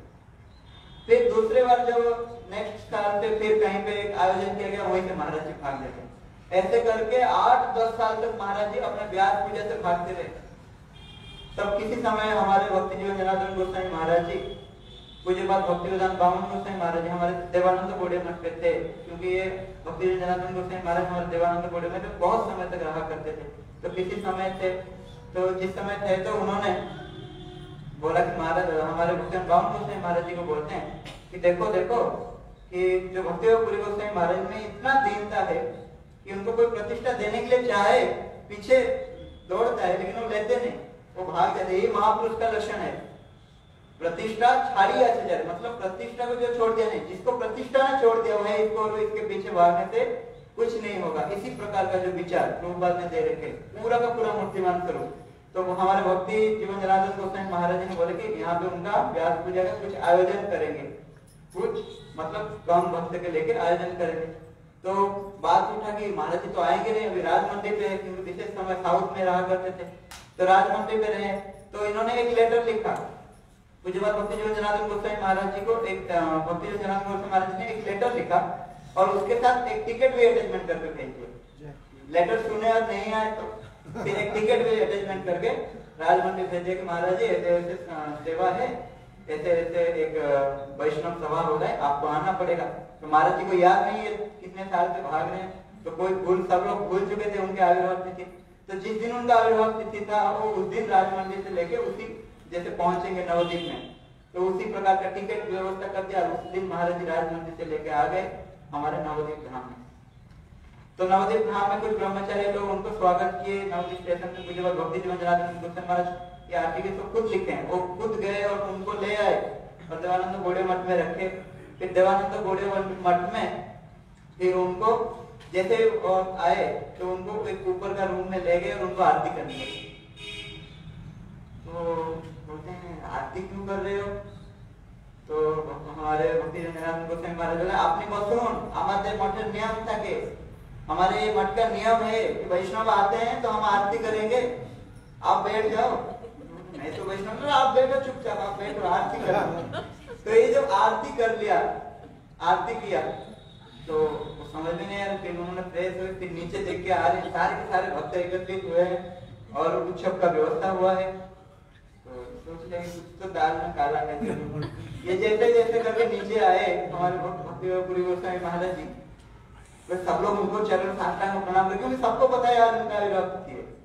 फिर दूसरे बार जब नेक्स्ट साल पे फिर कहीं पे आयोजन किया गया, वहीं से महाराज जी भाग जाते। ऐसे करके आठ दस साल तक महाराज जी अपने व्यास पूजा से भागते रहे। तब किसी समय हमारे भक्ति जीवन जनार्दन गोसाई महाराज जी, पूज्यपाद भक्ति वेदांत बामन गोसाई महाराज जी हमारे देवानंद बोड़े मठ पे थे, क्योंकि ये भक्ति जीवन जनार्दन गोसाई महाराज हमारे देवानंद बोड़े में तो बहुत समय तक रहा करते थे। तो किसी समय थे, तो जिस समय थे तो उन्होंने बोला कि महाराज हमारे भक्ति बामन गोसाई महाराज जी को बोलते हैं कि देखो देखो कि जो भक्ति गोसाई महाराज में इतना दीनता है कि उनको कोई प्रतिष्ठा देने के लिए चाहे पीछे दौड़ता है, लेकिन वो लेते नहीं, वो भाग जाते। ये महापुरुष का लक्षण है। प्रतिष्ठा छाड़ी आचार्य, मतलब प्रतिष्ठा को जो छोड़ दिया नहीं, जिसको प्रतिष्ठा ने छोड़ दिया वह इसको और इसके पीछे भागने से कुछ नहीं होगा। इसी प्रकार का जो विचार प्रभुपाद ने दे रखे, पूरा का पूरा मूर्तिमान स्वरूप। तो हमारे भक्ति जीवन जनार्दन गोस्वामी महाराज जी ने बोले कि यहाँ पे उनका व्यास पूजा का कुछ आयोजन करेंगे, कुछ मतलब कम भक्त के लेकर आयोजन करेंगे। तो बात उठा कि महाराज जी तो आएंगे नहीं, अभी राजमंडी पे है, क्योंकि विशेष समय साउथ में रहा करते थे, तो राजमंडी पे रहे। तो इन्होंने एक लेटर लिखा पूज्य भक्ति जीवन जनार्दन गोस्वामी महाराज जी को, एक भक्ति जीवन जनार्दन गोस्वामी महाराज जी ने एक लेटर लिखा और उसके साथ एक टिकट भी अटैचमेंट करके भेज दिया। लेटर सुने और नहीं आए तो फिर एक टिकट भी अटैचमेंट करके राजमंडी भेजे कि महाराज जी ऐसे ऐसे सेवा है, ऐसे ऐसे एक वैष्णव सभा हो गए, आपको आना पड़ेगा। तो महाराज जी को याद नहीं है कितने साल से भाग रहे हैं, तो कोई भूल, सब लोग भूल चुके थे उनके आविर्भाव तिथि। तो जिस दिन उनका आविर्भाव तिथि था वो उस दिन राजमंडी से लेके उसी जैसे पहुंचेंगे नवद्वीप में, तो उसी प्रकार का टिकट व्यवस्था कर दिया। उस दिन महाराज जी राजमंडी से लेके आ गए हमारे नवद्वीप धाम में। तो नवद्वीप धाम में कुछ ब्रह्मचारी लोग उनको स्वागत किए। नवद्वीप स्टेशन पे पूज्य भक्ति जीवन जनार्दन गोस्वामी महाराज ये आर्टिकल तो खुद लिखे हैं, वो खुद गए और उनको ले आए और देवानंद गोड़े मठ में रखे। फिर देवानंद गोड़े मठ में फिर उनको जैसे आए तो उनको एक ऊपर का रूम में ले गए और उनको आरती करनी है। तो बोलते हैं आरती क्यों कर रहे हो? तो हमारे भक्ति जनार्दन गोस्वामी महाराज बोले आपने को सुन, हमारे मठ में नियम था कि हमारे मठ का नियम है कि वैष्णव आते हैं तो हम आरती करेंगे, आप बैठ जाओ। नहीं तो वैष्णव आप बैठो चुपचाप, आप बैठो आरती करो। तो ये जब आरती कर लिया, आरती किया तो समझ में नहीं आया। फिर उन्होंने फ्रेश हुए, फिर नीचे देख के आ रहे सारे के सारे भक्त एकत्रित हुए हैं और उत्सव का व्यवस्था हुआ है। तो सोच रहे कुछ तो दाल में काला है। ये जैसे जैसे करके नीचे आए हमारे भक्ति गोस्वामी महाराज जी, तो सब लोग उनको चरण साष्टांग प्रणाम करके, क्योंकि सबको पता है आज उनका आविर्भाव तिथि है,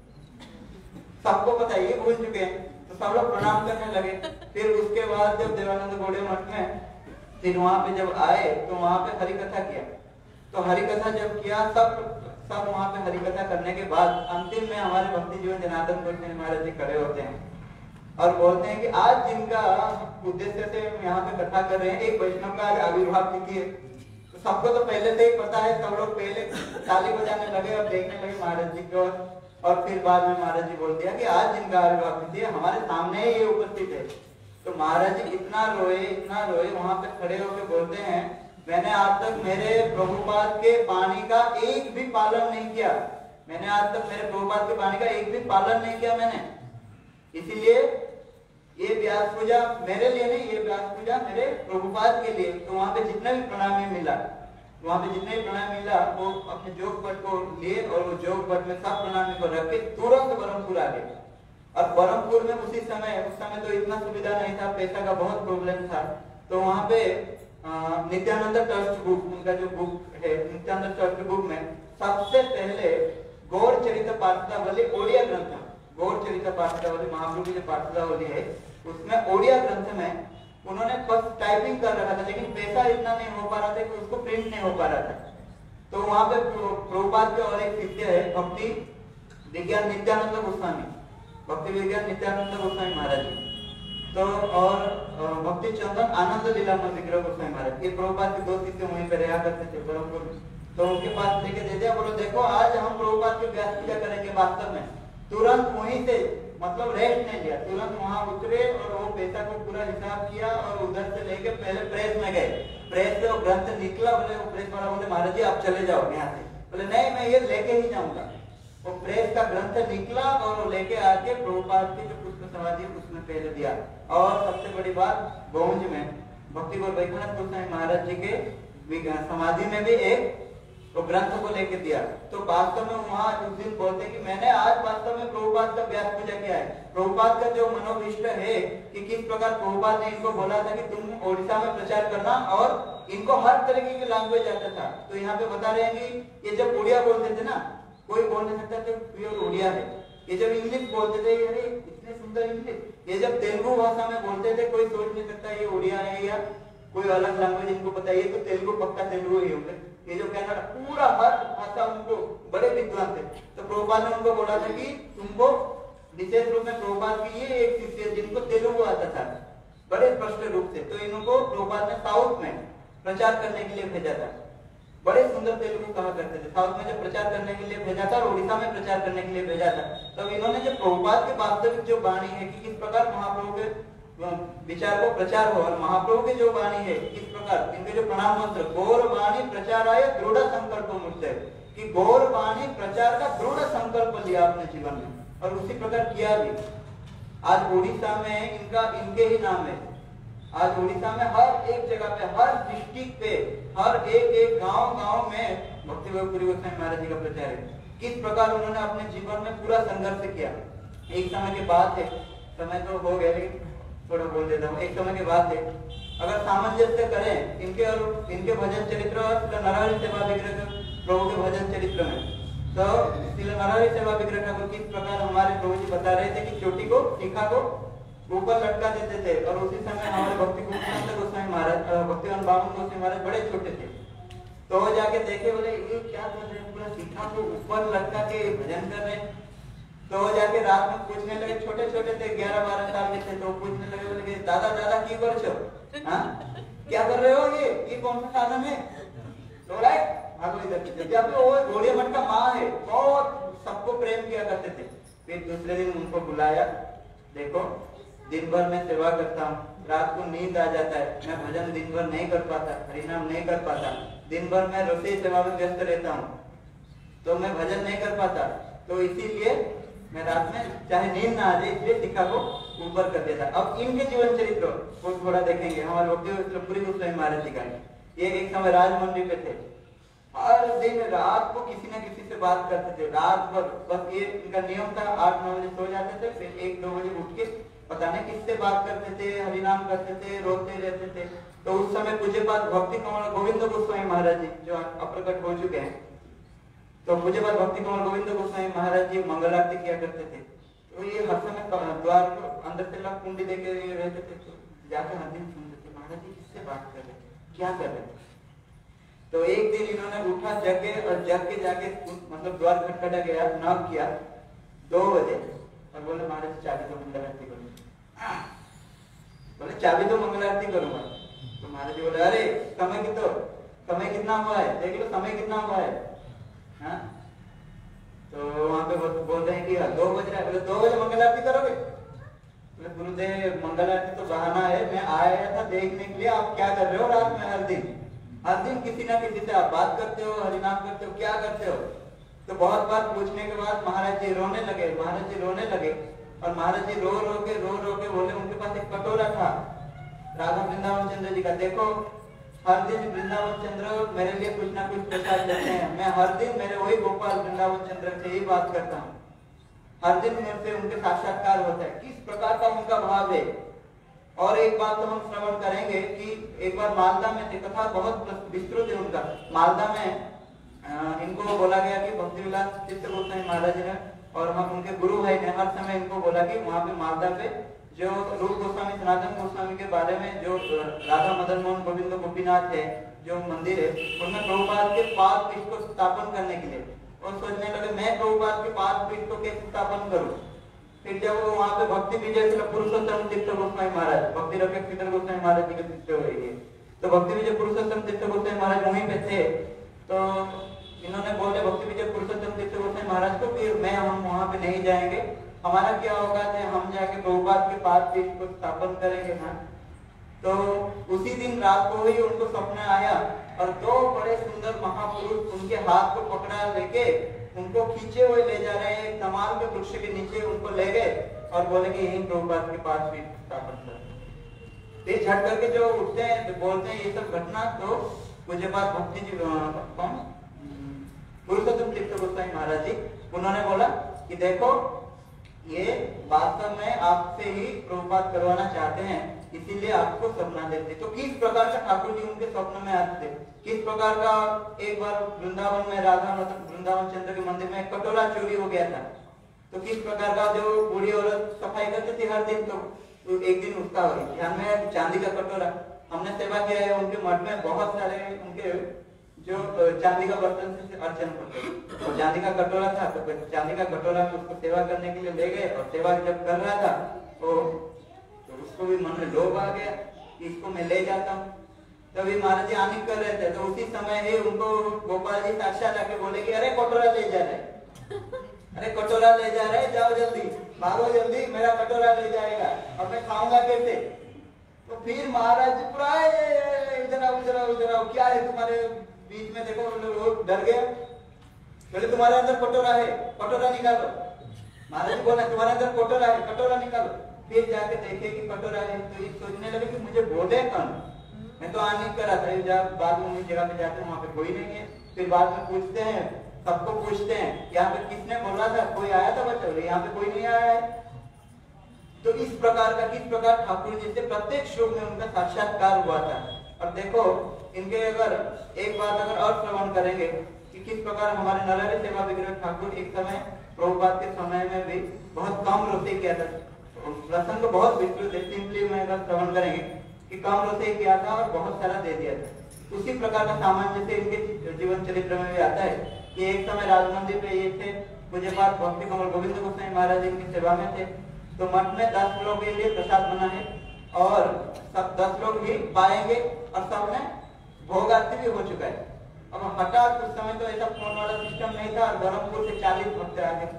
सबको पता है, ये भूल चुके हैं। तो सब लोग प्रणाम करने लगे। फिर उसके बाद जब देवानंद गोड़े मठ में फिर वहां पे जब आए तो वहां पे हरि कथा किया। तो हरि कथा जब किया सब सब वहां पे हरि कथा करने के बाद अंतिम में हमारे भक्ति जीवन जनार्दन गोस्वामी महाराज जी खड़े होते हैं और बोलते हैं कि आज जिनका उद्देश्य से हम यहाँ पे कथा कर रहे हैं, एक वैष्णव का आविर्भाव तिथि है। तो सबको तो पहले से ही पता है, सब लोग पहले ताली बजाने लगे और देखने लगे महाराज जी को। और फिर बाद में महाराज जी बोल दिया कि आज जिनका आविर्भाव तिथि है हमारे सामने ही ये उपस्थित है। तो महाराज जी इतना रोए इतना रोए, वहां पे खड़े होकर बोलते हैं मैंने आज तक मेरे प्रभुपाद के वाणी का एक भी पालन नहीं किया, मैंने आज तक मेरे प्रभुपाद के वाणी का एक भी पालन नहीं किया मैंने, इसीलिए ये व्यास पूजा मेरे लिए नहीं, ये व्यास पूजा मेरे प्रभुपाद के लिए। तो वहां पे जितना भी प्रणामी मिला, वहां पे जितने भी प्रणाम मिला वो अपने जोग पट को लिए और वो जोग पट में सब प्रणामी को रख के तुरंत बरमपुर आ गए। और बरमपुर में उसी समय उस समय तो इतना सुविधा नहीं था, पैसा का बहुत प्रॉब्लम था। तो वहां पे नित्यानंद ट्रस्ट बुक, उनका जो बुक है नित्यानंद ट्रस्ट बुक में सबसे पहले गौर चरित्र पाठशावली ओडिया ग्रंथ, गौर चरित्र पाठशावली महाप्रभु की जो पाठशावली है उसमें ओडिया ग्रंथ में उन्होंने बस टाइपिंग कर रखा था, लेकिन पैसा इतना नहीं हो पा रहा था कि उसको प्रिंट नहीं हो पा रहा था। तो वहां पे प्रभुपाद के और एक शिष्य है भक्ति विज्ञान नित्यानंद गोस्वामी, भक्ति विज्ञान नित्यानंद गोस्वामी महाराज जी। तो और भक्ति चंदन आनंद लीलामय विग्रह गोस्वामी महाराज, ये प्रभुपाद के दो शिष्य वहीं पे रहा करते थे बरमपुर में। तो उनके पास लेके दे दिया, बोलो देखो आज हम प्रभुपाद की व्यास पूजा करेंगे। वास्तव में तुरंत वहीं से मतलब रेस्ट नहीं लिया, तुरंत वहां उतरे और वो पैसा को पूरा हिसाब किया और उधर से लेके पहले प्रेस में गए। प्रेस से वो ग्रंथ निकला, बोले वो प्रेस वाला बोले महाराज जी आप चले जाओ यहाँ से, बोले नहीं मैं ये लेके ही जाऊंगा। वो प्रेस का ग्रंथ निकला और वो लेके आके प्रभुपाद की जो पुष्प समाधि उसमें पहले दिया। और सबसे बड़ी बात गौंज में भक्ति गौर वैद्यनाथ गोस्वामी महाराज जी के समाधि में भी एक तो ग्रंथ को लेके दिया। तो वास्तव में वहां उस दिन बोलते हैं कि मैंने आज वास्तव में प्रभुपाद का व्यास पूजा किया है। प्रभुपाद का जो मनोभिष्ट है कि किस प्रकार प्रभुपाद ने इनको बोला था कि तुम ओडिशा में प्रचार करना, और इनको हर तरीके की लैंग्वेज आता था। तो यहाँ पे बता रहे हैं कि ये जब उड़िया बोलते थे ना, कोई बोल नहीं सकता था प्योर उड़िया है। ये जब इंग्लिश बोलते थे, अरे इतने सुंदर इंग्लिश, ये जब तेलुगु भाषा में बोलते थे कोई सोच नहीं सकता ये उड़िया है या कोई अलग लैंग्वेज इनको पता है, ये तो तेलुगु पक्का तेलुगु ही होंगे। ये जो कहना पूरा हर भाषा उनको बड़े विद्वान थे। तो प्रभुपाद ने उनको बोला था कि तुमको विशेष रूप में प्रभुपाद की ये एक शिष्य जिनको तेलुगु आता था, बड़े स्पष्ट रूप से। तो इनको प्रभुपाद ने साउथ में प्रचार करने के लिए भेजा था। बड़े सुंदर तेलुगु कहा करते थे। साउथ में जब प्रचार करने के लिए भेजा था और उड़ीसा में प्रचार करने के लिए भेजा था, तब इन्होंने जो प्रभुपाद की वास्तविक जो वाणी है कि किस प्रकार महाप्रभु के विचार को प्रचार हो और महाप्रभु की जो वाणी है किस प्रकार, इनके जो प्रणाम मंत्र गौर वाणी प्रचाराय दृढ़ संकल्प मुझसे, कि गौर वाणी प्रचार का दृढ़ संकल्प लिया अपने जीवन में और उसी प्रकार किया भी। आज उड़ीसा में इनका इनके ही नाम है। आज उड़ीसा में हर एक जगह पे, हर डिस्ट्रिक्ट पे, हर एक एक गांव गांव में भक्ति पुरी गोस्वामी महाराज जी का प्रचार है। किस प्रकार उन्होंने अपने जीवन में पूरा संघर्ष किया। एक समय के बाद है, समय तो हो गया लेकिन थोड़ा बोल देता हूँ। एक समय के बाद है, अगर सामंजस्य करें इनके और इनके भजन चरित्र और नरहरि सेवा विग्रह प्रभु के भजन चरित्र में, तो नरहरि सेवा विग्रह ठाकुर किस प्रकार हमारे प्रभु जी बता रहे थे कि चोटी को, टीका को ऊपर लटका देते थे और उसी समय हमारे भक्ति गोस्वामी महाराज, भक्तिवान बामन गोस्वामी महाराज बड़े छोटे थे, तो वो जाके देखे, बोले ये क्या कर रहे हैं, पूरा टीका को ऊपर लटका के भजन कर रहे हैं। तो वो जाके रात में पूछने लगे, छोटे छोटे थे, ग्यारह बारह साल के थे, तो पूछने लगे, बोले दादा दादा की कर छो, हाँ क्या कर रहे हो, ये ये कौन सा साधन है। तो राइट जब वो घोड़े मठ का माँ है, बहुत सबको प्रेम किया करते थे। फिर दूसरे दिन उनको बुलाया, देखो दिन भर मैं सेवा करता हूँ, रात को नींद आ जाता है, मैं भजन दिन भर नहीं कर पाता, हरिनाम नहीं कर पाता, दिन भर मैं रसोई सेवा में व्यस्त रहता हूँ, तो मैं भजन नहीं कर पाता, तो इसीलिए मैं रात में चाहे नींद ना आ जाए इसलिए टीका को ऊपर कर देता। अब इनके जीवन चरित्र को थोड़ा देखेंगे हमारे भक्ति पुरी गोस्वामी महाराज जी का। ये एक समय राजमंडी पे थे, हर दिन रात को किसी न किसी से बात करते थे, रात भर। बस ये इनका नियम था, आठ नौ बजे सो जाते थे, फिर एक दो बजे उठ के पता नहीं किससे बात करते थे, हरिनाम करते थे, रोते रहते थे। तो उस समय पूज्यपाद भक्ति कमल गोविंद गोस्वामी महाराज जी जो अप्रकट हो चुके हैं, तो पूज्यपाद भक्ति कमल गोविंद गोस्वामी महाराज जी मंगल आरती किया करते थे। तो ये हर समय द्वार को अंदर से लग कुंडी देके रहते थे, तो जाकर हर दिन सुनते थे महाराज जी किससे बात कर रहे, क्या कर रहे। तो एक दिन इन्होंने उठा, जगे और जग के जाके मतलब द्वार खटखटा गया, नॉक किया दो बजे और बोले महाराज चाबी तो मंगल आरती करूंगा, बोले चाबी तो मंगल आरती करूंगा। तो महाराज जी बोले अरे समय की तो समय कितना हुआ है, देख लो समय कितना हुआ है। हाँ तो वहां पे बोल रहे हैं कि दो बज रहा है, बोले दो बजे मंगल आरती करोगे। बोले गुरुदेव मंगल आरती तो बहाना है, मैं आया था देखने के लिए आप क्या कर रहे हो रात में, हर दिन हर दिन किसी ना किसी से आप बात करते हो, हरिनाम करते हो, क्या करते हो। तो बहुत बार पूछने के बाद महाराज जी रोने लगे, महाराज जी रोने लगे और महाराज जी रो रो के रो रो के बोले, उनके पास एक कटोरा था राधा वृंदावन चंद्र जी का, देखो हर दिन वृंदावन चंद्र मेरे लिए कुछ ना कुछ प्रसाद देते हैं, मैं हर दिन मेरे वही गोपाल वृंदावन चंद्र से ही बात करता हूँ, हर दिन मेरे से उनके साक्षात्कार होता है। किस प्रकार का उनका भाव है। और एक बात तो हम श्रवण करेंगे कि एक बार मालदा में थे, कथा बहुत विस्तृत है उनका। मालदा में इनको बोला गया कि भक्ति विलास चित्त गोस्वामी महाराज ने और हम उनके गुरु भाई ने हर समय इनको बोला कि वहाँ पे मालदा पे जो रूप गोस्वामी सनातन गोस्वामी के बारे में जो राधा मदन मोहन गोविंद गोपीनाथ है जो मंदिर है, उनमें प्रभुपाद के पाद पीठ को स्थापन करने के लिए और सोचने लगे मैं प्रभुपाद के पाद पीठ को कैसे स्थापन करूँ। फिर जब वो वहाँ पे भक्ति विजय पुरुषोत्तम तीर्थ गोस्वामी महाराज, भक्ति रक्षक तीर्थ गोस्वामी महाराज जी के शिष्य हुए, तो भक्ति विजय पुरुषोत्तम तीर्थ गोस्वामी महाराज वहीं पे थे। तो इन्होंने बोले भक्ति विजय पुरुषोत्तम तीर्थ गोस्वामी महाराज को कि मैं हम वहाँ पे नहीं जाएंगे, हमारा क्या होगा थे हम जाके प्रभुपाद के पाद पीठ को स्थापन करेंगे ना। तो उसी दिन रात को ही उनको सपना आया और दो बड़े सुंदर महापुरुष उनके हाथ को पकड़ा लेके उनको खींचे हुए ले जा रहे हैं, तमाल के वृक्ष के नीचे उनको ले गए और बोले कि यहीं प्रभुपाद के पास भी स्थापन कर। फिर झट करके जो उठते हैं तो बोलते हैं ये सब घटना तो मुझे बात भक्ति जी कौन पुरुषोत्तम तीर्थ गोस्वामी महाराज जी, उन्होंने बोला कि देखो ये वास्तव में आपसे ही प्रभुपाद करवाना चाहते हैं, इसीलिए आपको सपना देते। तो किस प्रकार का ठाकुर जी उनके स्वप्न में आते थे, किस प्रकार का। एक बार वृंदावन में राधा मतलब वृंदावन चंद्र के मंदिर में एक कटोरा चोरी हो गया था, तो किस प्रकार का जो बूढ़ी औरत सफाई करती थी हर दिन, तो एक दिन उसका ध्यान में चांदी का कटोरा, हमने सेवा किया है उनके मठ में, बहुत सारे उनके जो चांदी का बर्तन से अर्चन करते, तो चांदी का कटोरा था, तो चांदी का कटोरा उसको सेवा करने के लिए ले गए और सेवा जब कर रहा था तो उसको भी मन में लोभ आ गया कि इसको मैं ले जाता हूँ। तभी महाराज जी आने कर रहे थे, तो उसी समय ही उनको गोपाल जी साक्षात आके बोले कि अरे कटोरा ले जा रहे, अरे कटोरा ले जा रहे, जाओ जल्दी, भागो जल्दी, मेरा कटोरा ले जाएगा, अब मैं खाऊंगा कैसे। तो फिर महाराज जी पूरा इधर आओ इधर आओ इधर आओ, क्या है तुम्हारे बीच में, देखो वो डर गया, बोले तुम्हारे अंदर कटोरा है, कटोरा निकालो। महाराज जी बोला तुम्हारे अंदर कटोरा है, कटोरा निकालो। फिर जाके देखे कि कटोरा है, तो ये सोचने लगे कि मुझे बोले कौन, मैं तो आने करा था। जब बाद में उन्हीं जगह पे जाते हैं वहां पे कोई नहीं है, फिर बाद में पूछते हैं, सबको पूछते हैं यहाँ पे किसने बोला था, कोई आया था बच्चा, बोले यहाँ पे कोई नहीं आया है। तो इस प्रकार का किस प्रकार ठाकुर जी से प्रत्येक श्लोक में उनका साक्षात्कार हुआ था। और देखो इनके अगर एक बात अगर और श्रवण करेंगे कि किस प्रकार हमारे नरहरि सेवा विग्रह ठाकुर एक समय प्रभुपाद के समय में भी बहुत कम रोते किया था, प्रसंग बहुत विस्तृत है, सिंपली में अगर श्रवण करेंगे कि कम रोते किया था और बहुत सारा दे दिया था। उसी प्रकार का सामान्य से इनके जीवन चरित्र में भी आता है कि एक समय राज मंदिर पे ये थे, मुझे बात भक्ति कमल गोविंद गोस्वामी महाराज जी की सेवा में थे। तो मठ में दस लोग के लिए प्रसाद बना है और सब दस लोग भी पाएंगे और सब में भोग आरती भी हो चुका है। अब हठात उस समय तो ऐसा फोन वाला सिस्टम नहीं था, ब्रह्मपुर से चालीस भक्त आ गए,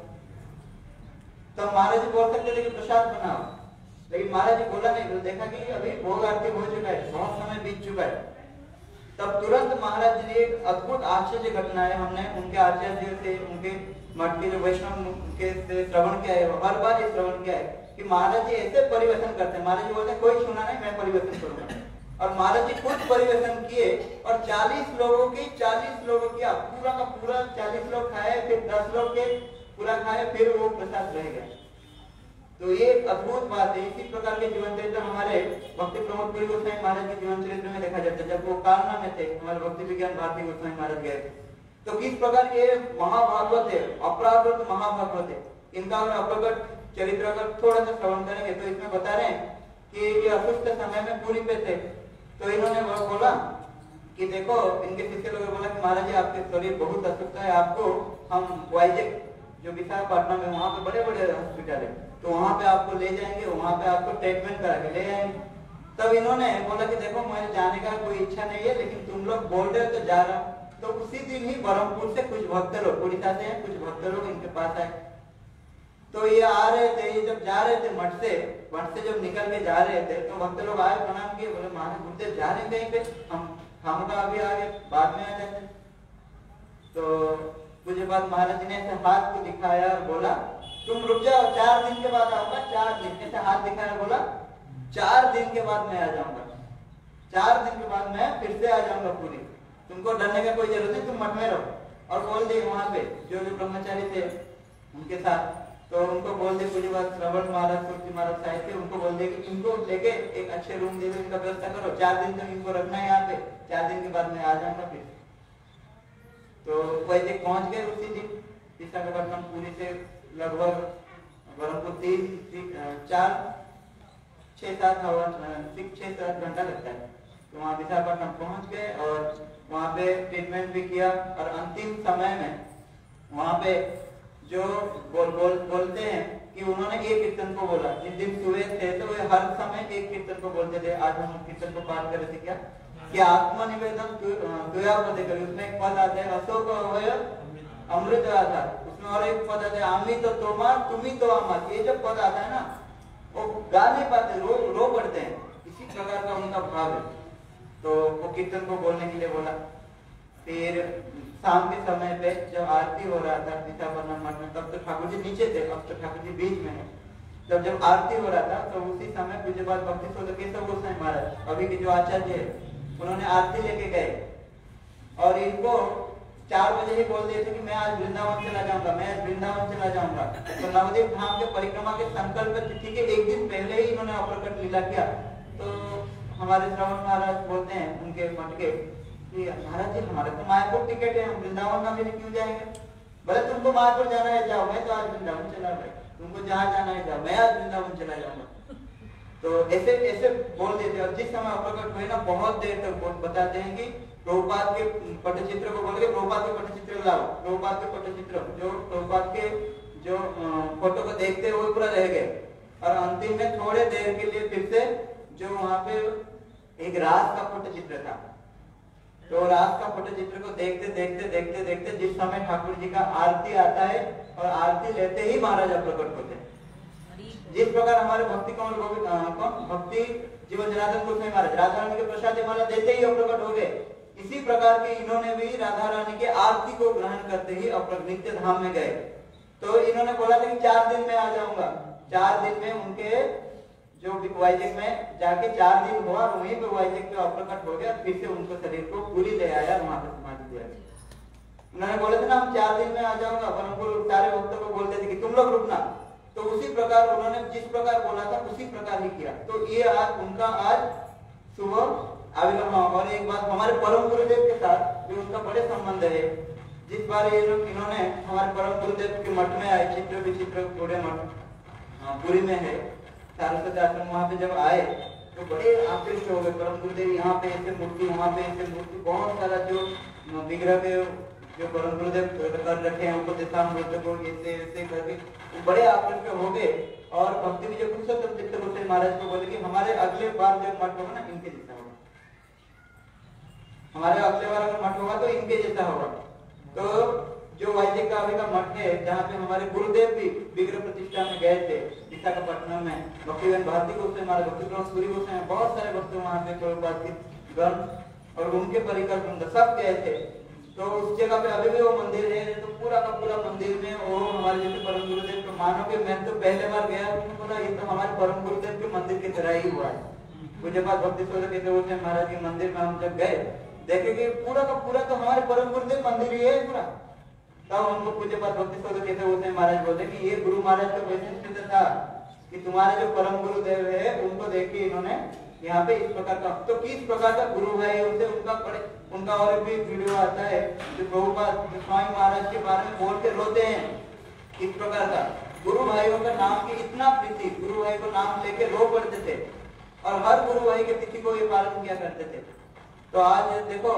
तो महाराज जी बोल सकते थे कि प्रसाद बनाओ, लेकिन महाराज जी बोला नहीं, तो देखा कि अभी भोग आरती हो चुका है, बहुत समय बीत चुका है। तब तुरंत महाराज जी एक अद्भुत आश्चर्य घटना है, हमने उनके आचार्य से, उनके मठ के जो वैष्णव के से श्रवण किया है, हर बार ये श्रवण किया है कि महाराज जी ऐसे परिवर्तन करते हैं। महाराज जी बोलते हैं कोई सुना नहीं, मैं परिवर्तन करूंगा, और महाराज जी खुद परिवर्तन किए और चालीस लोगों की चालीस लोगों की पूरा का पूरा चालीस लोग खाए, फिर दस लोग के पूरा खाए, फिर वो प्रसाद रह गया। तो ये एक अद्भुत बात है। इसी प्रकार के जीवन चरित्र हमारे भक्ति प्रमोद पुरी गोस्वामी महाराज के जीवन चरित्र में देखा जाता है। जब वो कालना में थे, हमारे भक्ति विज्ञान भारती गोस्वामी महाराज गए, तो किस प्रकार ये महाभागवत है, अपरागत महाभागवत है, इनका अगर अपरागत चरित्र का थोड़ा सा श्रवण करेंगे तो इसमें बता रहे हैं कि ये असुस्थ समय में पूरी पे थे। तो इन्होंने बोला कि देखो, इनके शिष्य लोगों ने बोला कि महाराज जी आपके शरीर बहुत असुस्थ है, आपको हम वाइजैक जो विशाखापट्टनम में वहाँ पे बड़े बड़े हॉस्पिटल है, तो वहाँ पे आपको ले जाएंगे, वहाँ पे आपको ट्रीटमेंट करा के ले आएंगे। तब इन्होंने बोला कि देखो मुझे जाने का कोई इच्छा नहीं है, लेकिन तुम लोग बोल रहे हो तो जा रहा हूँ। तो उसी दिन ही ब्रह्मपुर से कुछ भक्त लोग, उड़ीसा से हैं कुछ भक्त लोग इनके पास आए। तो ये आ रहे थे, ये जब जा रहे थे मठ से, मठ से जब निकल के जा रहे थे तो भक्त लोग आए, प्रणाम किए, बोले महाराज घूमते जा रहे कहीं पे, हम हम का अभी आगे बाद में आ जाते। तो कुछ बाद महाराज जी ने ऐसे हाथ को दिखाया और बोला तुम रुक जाओ, चार दिन के बाद आऊंगा, चार दिन ऐसे हाथ दिखाया, बोला चार दिन के बाद मैं आ जाऊंगा, चार दिन के बाद मैं फिर से आ जाऊंगा पूरी, तुमको डरने का कोई जरूरत नहीं, तुम मठ में रहो। और बोल दिए वहां पे जो जो ब्रह्मचारी थे उनके साथ, तो उनको बोल दिए पूरी बात, श्रवण महाराज तुलसी महाराज साहिब थे, उनको बोल दिए कि इनको लेके एक अच्छे रूम दे दो, इनका व्यवस्था करो, चार दिन तक इनको रखना है यहाँ पे, चार दिन के बाद मैं आ जाऊंगा फिर। तो वैसे पहुंच गए उसी दिन विशाखापट्टनम पूरी से लगभग ब्रह्मपुर तीन चार छह सात हवा छह सात घंटा लगता है। तो वहाँ विशाखापट्टनम पहुंच गए और वहाँ पे ट्रीटमेंट भी किया। और अंतिम समय में वहाँ पे जो बोल बोल बोलते हैं कि उन्होंने एक कीर्तन को बोला, जिस दिन सुबह थे तो वे हर समय एक कीर्तन को बोलते थे। आज हम कीर्तन को पाठ कर रहे थे क्या कि आत्मनिवेदन दुया पद करी, उसमें एक पद आता है अशोक अमृत आधार, उसमें और एक पद आता है आमी तो तोमार तुम्ही तो अमर। ये जो पद आता है ना वो गा नहीं पाते, रो रो पड़ते हैं, इसी प्रकार का उनका भाव है। तो वो कीर्तन को बोलने के लिए बोला। फिर शाम के समय पे जब आरती हो रहा था विशाखापट्टनम मठ में, तब तो ठाकुर जी नीचे थे, अब तो ठाकुर जी बीच में है। जब जब आरती हो रहा था तो उसी समय पूज्य बात भक्ति सोदर केशव गोस्वामी महाराज अभी के जो आचार्य है उन्होंने आरती लेके गए और इनको चार बजे ही बोल दिए थे कि मैं आज वृंदावन चला जाऊंगा, मैं आज वृंदावन चला जाऊंगा। तो नवदीप धाम के परिक्रमा के संकल्प तिथि के एक दिन पहले ही इन्होंने अप्रकट लीला किया। तो हमारे श्रवण महाराज बोलते हैं उनके मठ के कि महाराज जी हमारे तो मायापुर टिकट है, हम वृंदावन में भी क्यों जाएंगे? बोले तुमको मायापुर जाना है जाओ, मैं तो आज वृंदावन चला गया, तुमको जहाँ जाना है जाओ, मैं आज वृंदावन चला जाऊंगा। तो ऐसे ऐसे बोल देते। और जिस समय अप्रकट हुए ना बहुत देर तक बताते हैं कि प्रभुपाद के पटचित्र को बोल के प्रभुपाद के पटचित्र लाओ, प्रभुपाद के पटचित्र जो प्रभुपाद के जो फोटो को देखते हुए पूरा रह गए। और अंतिम में थोड़े देर के लिए फिर से जो वहां पे एक रास का फोटो चित्र था, तो रास का फोटो चित्र को देखते देखते देखते देखते जिस समय ठाकुर जी का आरती आता है और आरती लेते ही महाराजा प्रकट होते हैं। जिस प्रकार हमारे भक्ति कमल गोविंद कौन भक्ति जीवन जनार्दन गोस्वामी महाराज राधा रानी के प्रसाद माला देते ही प्रकट हो गए, इसी प्रकार के इन्होंने भी राधा रानी के आरती को ग्रहण करते ही नित्य धाम में गए। तो इन्होंने बोला था कि चार दिन में आ जाऊंगा, चार दिन में उनके जो वाइजक में जाके चार दिन हुआ, वहीं पे वाइजक पे अप्रकट हो गया, फिर से उनको शरीर को पूरी ले आया, वहां पे समाधि दिया। उन्होंने बोले थे ना हम चार दिन में आ जाऊंगा, पर हमको सारे भक्तों को बोलते थे कि तुम लोग रुकना, तो उसी प्रकार उन्होंने जिस प्रकार बोला था उसी प्रकार ही किया। तो ये आज उनका आज सुबह आविर्भाव। और एक बात हमारे परम गुरुदेव के साथ जो उनका बड़े संबंध है, जिस बार ये लोग इन्होंने हमारे परम गुरुदेव के मठ में आए, चित्र विचित्र पूरे मठ पुरी में है सारस्वती आश्रम, वहां पे जब आए तो बड़े आकृष्ट हो गए। परम गुरुदेव यहाँ पे ऐसे मूर्ति, वहां पे ऐसे मूर्ति, बहुत सारा जो विग्रह के जो परम गुरुदेव कर रखे हैं उनको दिशा मूर्ति को ऐसे ऐसे करके बड़े आकृष्ट हो गए। और भक्ति विजय पुरुषोत्तम चित्त गोस्वामी महाराज को बोले कि हमारे अगले बार जब मठ होगा ना इनके जैसा होगा, हमारे अगले बार अगर मठ होगा तो इनके जैसा होगा। तो जो वैदिक का अभी का मठ है जहाँ पे हमारे गुरुदेव भी विग्रह प्रतिष्ठा में गए थे विशाखापट्टनम में, भक्तिवेदांत भारती गोस्वामी महाराज, भक्ति सूरी गोस्वामी, बहुत सारे भक्त वहाँ पे प्रभुपाद गण और उनके परिकर वृंद सब गए थे। तो उस जगह पे अभी भी वो मंदिर है, तो पूरा का पूरा मंदिर में वो हमारे जैसे परम गुरुदेव को मानो कि मैं तो पहले बार गया, बोला ये तो हमारे परम गुरुदेव के मंदिर की तरह ही हुआ है। पूज्य बात भक्ति गोस्वामी महाराज के मंदिर में हम जब गए देखे कि पूरा का पूरा तो हमारे परम गुरुदेव मंदिर ही है पूरा। तब हमको पूज्य बात भक्ति गोस्वामी महाराज बोलते कि ये गुरु महाराज का वैशिष्ट्य था कि तुम्हारे जो परम गुरुदेव है उनको देख के इन्होंने यहाँ पे इस प्रकार का, तो किस प्रकार का गुरु भाई उनसे उनका बड़े उनका और भी वीडियो आता है जो प्रभुपाद स्वामी महाराज के बारे में बोल के रोते हैं। इस प्रकार का गुरु भाइयों का नाम की इतना प्रीति, गुरु भाई को नाम लेके रो पड़ते थे और हर गुरु भाई के तिथि को ये पालन किया करते थे। तो आज देखो,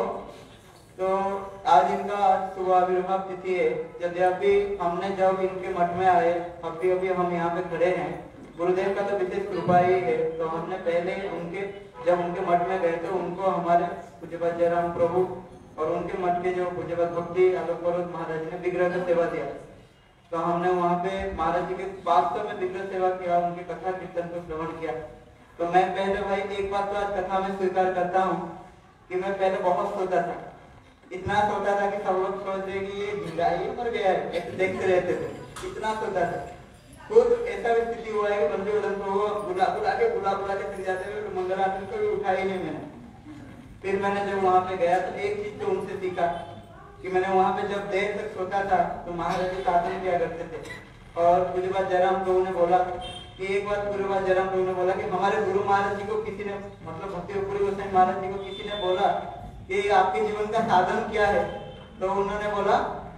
तो आज इनका शुभ आविर्भाव तिथि है। यद्यपि हमने जब इनके मठ में आए, अभी अभी हम यहाँ पे खड़े हैं, गुरुदेव का तो विशेष कृपा ही है। तो हमने पहले उनके जब उनके मठ में गए तो उनको हमारे पूज्यपाद जयराम प्रभु और उनके मठ के जो पूज्यपाद भक्ति आलोक महाराज ने विग्रह का सेवा दिया। तो हमने वहाँ पे महाराज जी के वास्तव में विग्रह सेवा किया, उनकी कथा कीर्तन को श्रवण किया। तो मैं पहले भाई एक बात तो आज कथा में स्वीकार करता हूँ कि मैं पहले बहुत सोता था, इतना सोता था कि सब लोग सोच रहे कि ये झिंगा ये मर गया है, ऐसे देखते रहते थे, इतना सोता था। खुद ऐसा भी स्थिति हुआ है कि बंदे उधर को बुला बुला के बुला बुला के फिर जाते हुए तो मंगल आरती को भी उठा ही नहीं मैंने। फिर मैंने जब वहाँ पे गया तो एक चीज तो उनसे सीखा कि मैंने वहाँ पे जब देर तक सोता था तो महाराज जी साधन किया करते थे। और पूज्यपाद जयराम प्रभु ने बोला कि एक बार पूज्यपाद जयराम प्रभु ने बोला कि हमारे गुरु महाराज जी को किसी ने, मतलब भक्ति गोस्वामी महाराज जी को किसी ने बोला कि आपके जीवन का साधन क्या है। तो उन्होंने बोला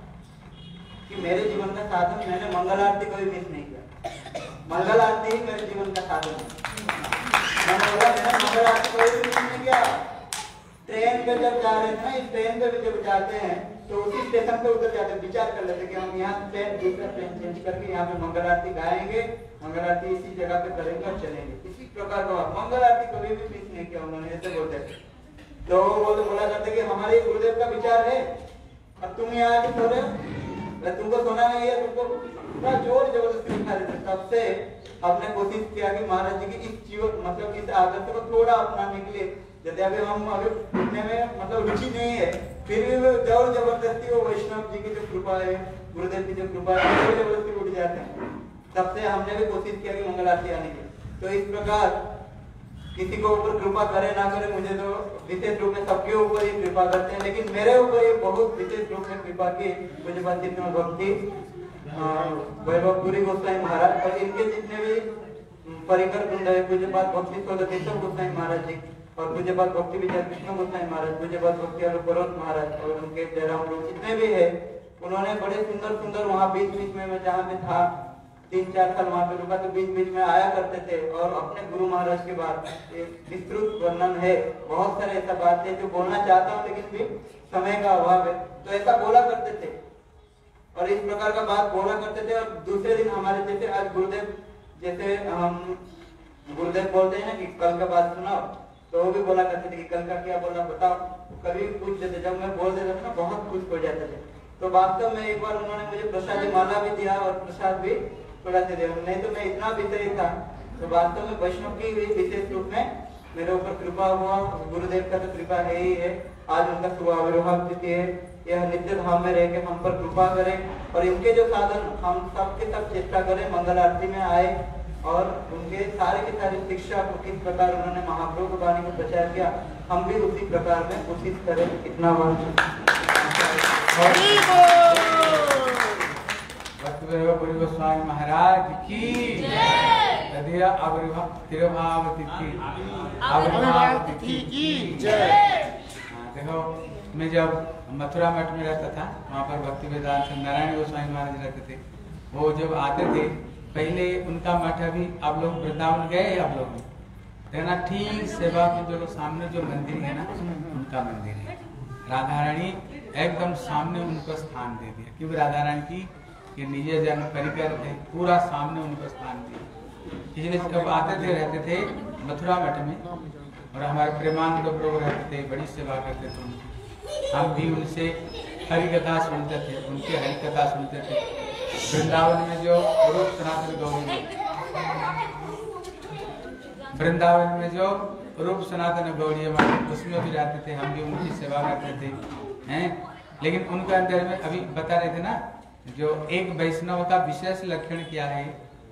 कि मेरे जीवन का साधन, मैंने मंगल आरती को भी मिस नहीं किया, मंगल आरती ही मेरे जीवन का साधन है। मैंने बोला मैंने मंगल आरती को भी मिस नहीं किया। ट्रेन पे जब जा रहे थे ना, इस ट्रेन पे भी जब जाते हैं तो उसी स्टेशन पे उतर जाते, विचार कर लेते कि हम यहाँ से दूसरा ट्रेन चेंज करके यहाँ पे मंगल आरती गाएंगे, मंगल आरती इसी जगह पे करेंगे और चलेंगे। इसी प्रकार का मंगल आरती कभी भी मिस नहीं किया उन्होंने, ऐसे बोलते। तो वो बोला करते कि हमारे गुरुदेव का विचार है, अब तुम यहाँ आके सो रहे हो, तुमको सोना नहीं है, तुमको पूरा जोर जबरदस्ती उठा देते। तब से हमने कोशिश किया कि महाराज जी की इस जीवन मतलब इस आदत को थोड़ा अपनाने के लिए, यदि अभी हम अभी उठने में मतलब रुचि नहीं है, फिर भी जोर जबरदस्ती वो वैष्णव जी की जो कृपा है, गुरुदेव की जो कृपा है, जोर जबरदस्ती उठ जाते हैं। तब से हमने भी कोशिश किया कि मंगल आरती आने की। तो इस प्रकार किसी को ऊपर कृपा करे ना करे, मुझे तो विशेष रूप में सबके ऊपर ही कृपा करते हैं, लेकिन मेरे ऊपर ये बहुत विशेष रूप में कृपा की पूज्यपाद जितने भक्ति वैभव पुरी गोस्वामी महाराज और इनके जितने भी परिकर वृंद है, पूज्यपाद भक्ति केशव गोस्वामी महाराज जी और पूज्यपाद भक्ति विजय कृष्ण गोस्वामी महाराज, पूज्यपाद भक्ति आलोक महाराज और उनके जयराम लोग जितने भी है, उन्होंने बड़े सुंदर सुंदर वहाँ बीच बीच में मैं जहाँ पे था तीन चार साल वहाँ पे रुका, तो बीच बीच में आया करते थे और अपने गुरु महाराज के बाद एक विस्तृत वर्णन है, बहुत सारे ऐसा बात है जो बोलना चाहता हूँ लेकिन भी समय का अभाव है। तो ऐसा बोला करते थे और इस प्रकार का बात बोला करते थे। और दूसरे दिन हमारे जैसे आज गुरुदेव जैसे हम गुरुदेव बोलते हैं ना कि कल का बात सुनाओ, तो वो भी बोला करते थे कि कल का क्या बोला बताओ, कभी पूछ देते, जब मैं बोल देता था ना बहुत खुश हो जाते थे। तो वास्तव में एक बार उन्होंने मुझे प्रसाद माला भी दिया और प्रसाद भी थोड़ा सा दिया, नहीं तो मैं इतना विषय था। तो वास्तव में वैष्णव की विशेष रूप में मेरे ऊपर कृपा हुआ, गुरुदेव का तो कृपा है ही है। आज उनका शुभ आविर्भाव तिथि है, यह नित्य धाम में रह के हम पर कृपा करें और इनके जो साधन हम सबके सब चेष्टा करें मंगल आरती में आए और उनके सारे की सारी शिक्षा को किस प्रकार उन्होंने महाप्रभु की वाणी को प्रचार किया, हम भी उसी प्रकार में कोशिश करें। इतना गोस्वामी महाराज की तिरुभाव तिथि आविर्भाव तिथि की जय। देखो मैं जब मथुरा मठ में रहता था, वहाँ पर भक्ति वेदांत नारायण गोस्वामी महाराज रहते थे। वो जब आते थे पहले उनका मठ, अभी आप लोग वृंदावन गए, आप लोग देखना ठीक सेवा के जो सामने जो मंदिर है ना, उनका मंदिर है। राधा रानी एकदम सामने उनको स्थान दे दिया, क्योंकि राधा रानी की ये निजे जन परिकर थे, पूरा सामने उनको स्थान दिया। इसलिए जब आते थे रहते थे मथुरा मठ में, और हमारे प्रेमानंद प्रभु रहते थे, बड़ी सेवा करते थे उनकी। हम भी उनसे हरि कथा सुनते थे, उनकी हरि कथा सुनते थे। वृंदावन में जो रूप सनातन गौरी, वृंदावन में जो रूप सनातन गौरी मठ, उसमें भी रहते थे, हम भी उनकी सेवा करते थे हैं। लेकिन उनके अंदर में अभी बता रहे थे ना, जो एक वैष्णव का विशेष लक्षण क्या है,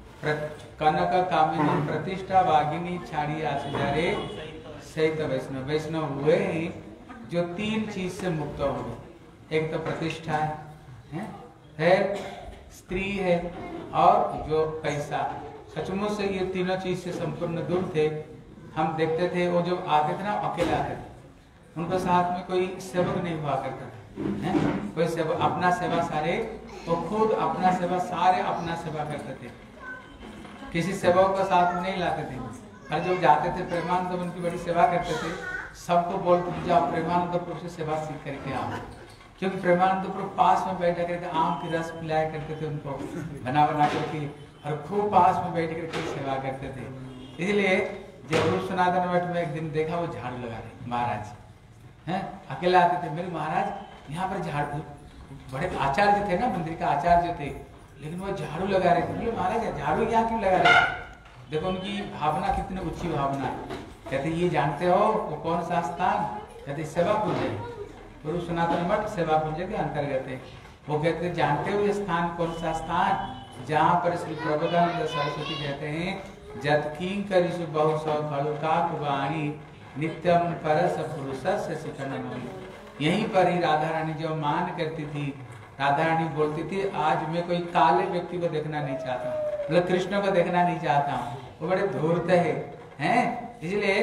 कनक कामिनी प्रतिष्ठा वागिनी छाड़ी आसजारे सहित वैष्णव। वैष्णव हुए हैं जो तीन चीज से मुक्त हो गए। एक तो प्रतिष्ठा है, है, है स्त्री है और जो पैसा। सचमुच से ये तीनों चीज से संपूर्ण दूर थे। हम देखते थे वो जो आते थे ना अकेले आते थे, उनको साथ में कोई सेवक नहीं हुआ करता था, है? कोई सेवक अपना सेवा सारे, वो खुद अपना सेवा सारे अपना सेवा करते थे, किसी सेवक को साथ में नहीं लाते थे। और जब जाते थे प्रेमानंद उनकी बड़ी सेवा करते थे, सबको बोलते थे जाओ प्रेमानंद प्रभु से सेवा सीख करके आओ, क्योंकि प्रेमानंद प्रभु पास में बैठा करके आम की रस पिलाया करते थे उनको बना बना करके, और खूब पास में बैठ करके सेवा करते थे। इसलिए जब रूप सनातन मठ में एक दिन देखा वो झाड़ू लगा रहे महाराज, हैं अकेले आते थे, मेरे महाराज यहाँ पर झाड़ू, बड़े आचार्य थे ना, मंदिर का आचार्य थे, लेकिन वो झाड़ू लगा रहे थे। बोले महाराज झाड़ू यहाँ क्यों लगा रहे थे? देखो उनकी भावना कितनी ऊंची भावना है। कहते ये जानते हो वो कौन सा स्थान? कहते सेवा कुंज है, गुरु सनातन मठ सेवा कुंज के अंतर्गत है। वो कहते जानते हो ये स्थान कौन सा स्थान? जहाँ पर श्री प्रबोधानंद सरस्वती कहते हैं जत किंकरिषु बहु सौ खड़ुकाक वाणी नित्यम परस पुरुषस्य शिखनमणि। यहीं पर ही राधा रानी जो मान करती थी, राधा रानी बोलती थी आज मैं कोई काले व्यक्ति को देखना नहीं चाहता, मतलब कृष्ण को देखना नहीं चाहता हूँ, वो बड़े धूर्त है, हैं? इसलिए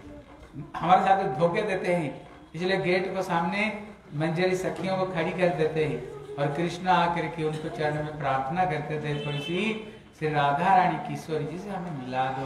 हमारे साथ धोखे देते हैं। इसलिए गेट को सामने मंजरी सखियों को खड़ी कर देते हैं और कृष्ण आकर के उनको चरण में प्रार्थना करते थे, थोड़ी सी श्री राधा रानी किशोरी जी से हमें मिला दो।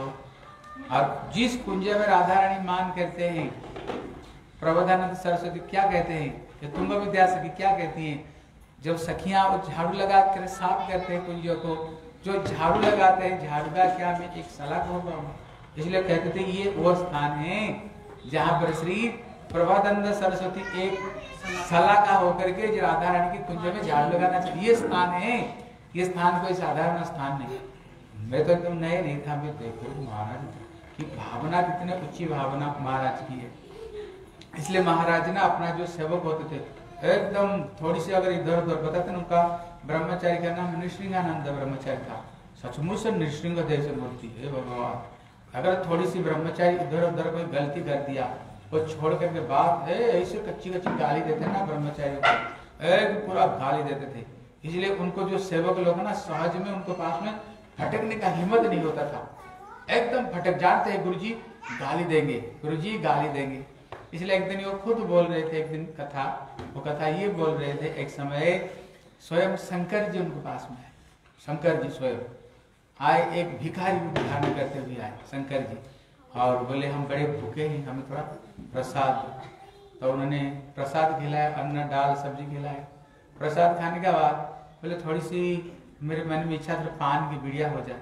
और जिस कुंज में राधा रानी मान करते हैं, प्रबोधानंद सरस्वती क्या कहते हैं, ये तुंग विद्या सखी क्या कहती हैं, जब सखियां झाड़ू लगा कर साफ करते हैं कुंजों को, जो झाड़ू लगाते हैं झाड़ू का क्या मैं एक सलाख होगा, इसलिए कहते थे ये वो स्थान है जहाँ पर श्री प्रबोधानंद सरस्वती एक सलाखा होकर के जो राधा रानी की कुंज में झाड़ू लगाना चाहिए, ये स्थान है। ये स्थान कोई साधारण स्थान नहीं। मैं तो एकदम नए नहीं था, मैं देखो महाराज की भावना कितने ऊंची भावना महाराज की है। इसलिए महाराज ना अपना जो सेवक होते थे एकदम थोड़ी सी अगर इधर उधर बताते ना, उनका ब्रह्मचारी का नाम निश्रिंगानंद ब्रह्मचारी था। सचमुच से निश्रिंग देश मूर्ति है भगवान। अगर थोड़ी सी ब्रह्मचारी इधर उधर कोई गलती कर दिया, वो छोड़ करके बात है ऐसे कच्ची कच्ची गाली देते ना ब्रह्मचारी को, एक पूरा गाली देते थे। इसलिए उनको जो सेवक लोग ना सहज में उनको पास में फटकने का हिम्मत नहीं होता था, एकदम फटक जाते हैं गुरुजी गाली देंगे, गुरुजी गाली देंगे। इसलिए एक दिन वो खुद बोल रहे थे, एक दिन कथा, वो कथा ये बोल रहे थे, एक समय स्वयं शंकर जी उनके पास में है, शंकर जी स्वयं आए, एक भिखारी धारण करते हुए आए शंकर जी, और बोले हम बड़े भूखे हैं, हमें थोड़ा प्रसाद। तो उन्होंने प्रसाद खिलाया, अन्न दाल सब्जी खिलाए। प्रसाद खाने के बाद बोले थोड़ी सी मेरे मन में इच्छा था पान की बिड़िया हो जाए।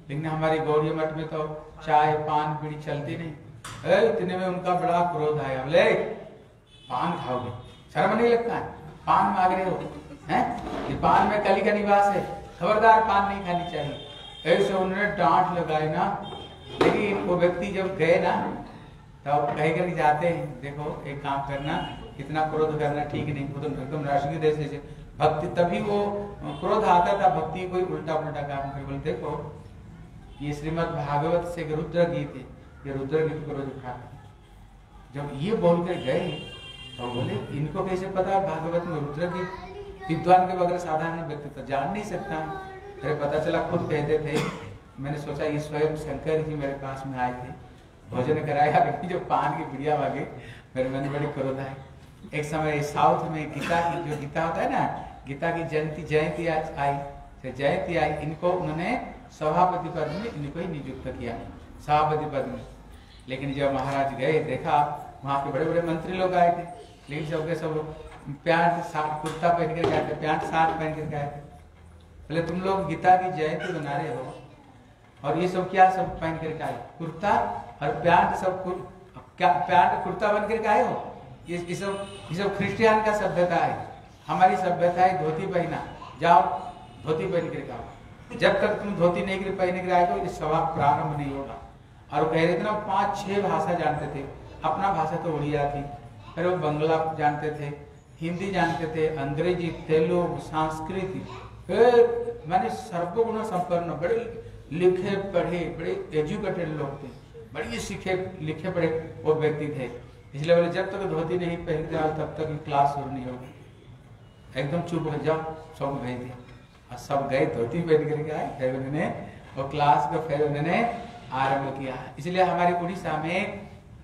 लेकिन हमारी गौरी मठ में तो चाय पान बीड़ी चलती नहीं। ए, इतने में उनका बड़ा क्रोध आया, बोले पान खाओगे, शर्म नहीं लगता है, पान मांग रहे हो हैं? ये पान में कली का निवास है, खबरदार पान नहीं खानी चाहिए। ऐसे उन्होंने डांट लगाई ना, लेकिन वो व्यक्ति जब गए ना तो कहीं कहीं जाते हैं, देखो एक काम करना, इतना क्रोध करना ठीक नहीं, वो तो एकदम राष्ट्रीय देश से भक्ति, तभी वो क्रोध आता था, भक्ति कोई उल्टा उल्टा काम कर। बोले देखो ये श्रीमद् भागवत से रुद्र गीत है, ये रुद्र गीत को रोज उठा, जब ये बोल कर गए तो बोले इनको कैसे पता भागवत में रुद्र गीत? विद्वान के बगैर साधारण व्यक्ति तो जान नहीं सकता। फिर पता चला खुद कहते थे, मैंने सोचा ये स्वयं शंकर जी मेरे पास में आए थे, भोजन कराया, लेकिन जो पान की बिड़िया मांगे मेरे मन में बड़ी क्रोध है। एक समय साउथ में गीता की जो गीता होता है ना, गीता की जयंती जयंती आई, जयंती आई, इनको उन्होंने सभापति पद में इनको ही नियुक्त किया, सभापति पद में। लेकिन जब महाराज गए देखा वहाँ के बड़े बड़े मंत्री लोग आए थे, लेकिन सबके सब पैंट साथ कुर्ता पहन कर गए थे, पैंट साथ पहन कर गए थे। बोले तुम लोग गीता की जयंती बना रहे हो और ये सब क्या सब पहन कर आए, कुर्ता और पैंट, सब क्या पैंट कुर्ता बन कर आए हो? ये ये सब ये सब क्रिश्चियन का सभ्यता है, हमारी सभ्यता है धोती पहना, जाओ धोती पहन कर आओ। जब तक तुम धोती नहीं पहने कर आए तो सभा प्रारंभ नहीं होगा। और कह रहे थे ना पांच छह भाषा जानते थे, अपना भाषा तो उड़िया थी, फिर वो बंगला जानते थे, हिंदी जानते थे, अंग्रेजी, तेलुगु, संस्कृत, मैंने सर्वगुण संपन्न, बड़े लिखे पढ़े, बड़े एजुकेटेड लोग थे, बड़े सीखे लिखे पढ़े वो व्यक्ति थे। इसलिए बोले जब तक धोती नहीं पहन जाओ तब तक क्लास शुरू नहीं होगी, एकदम चुप हो जाओ, सब भेज दिया। और सब गए धोती पहन करके आए, फिर उन्होंने वो क्लास को फिर उन्होंने आरंभ किया। इसलिए हमारे उड़ीसा में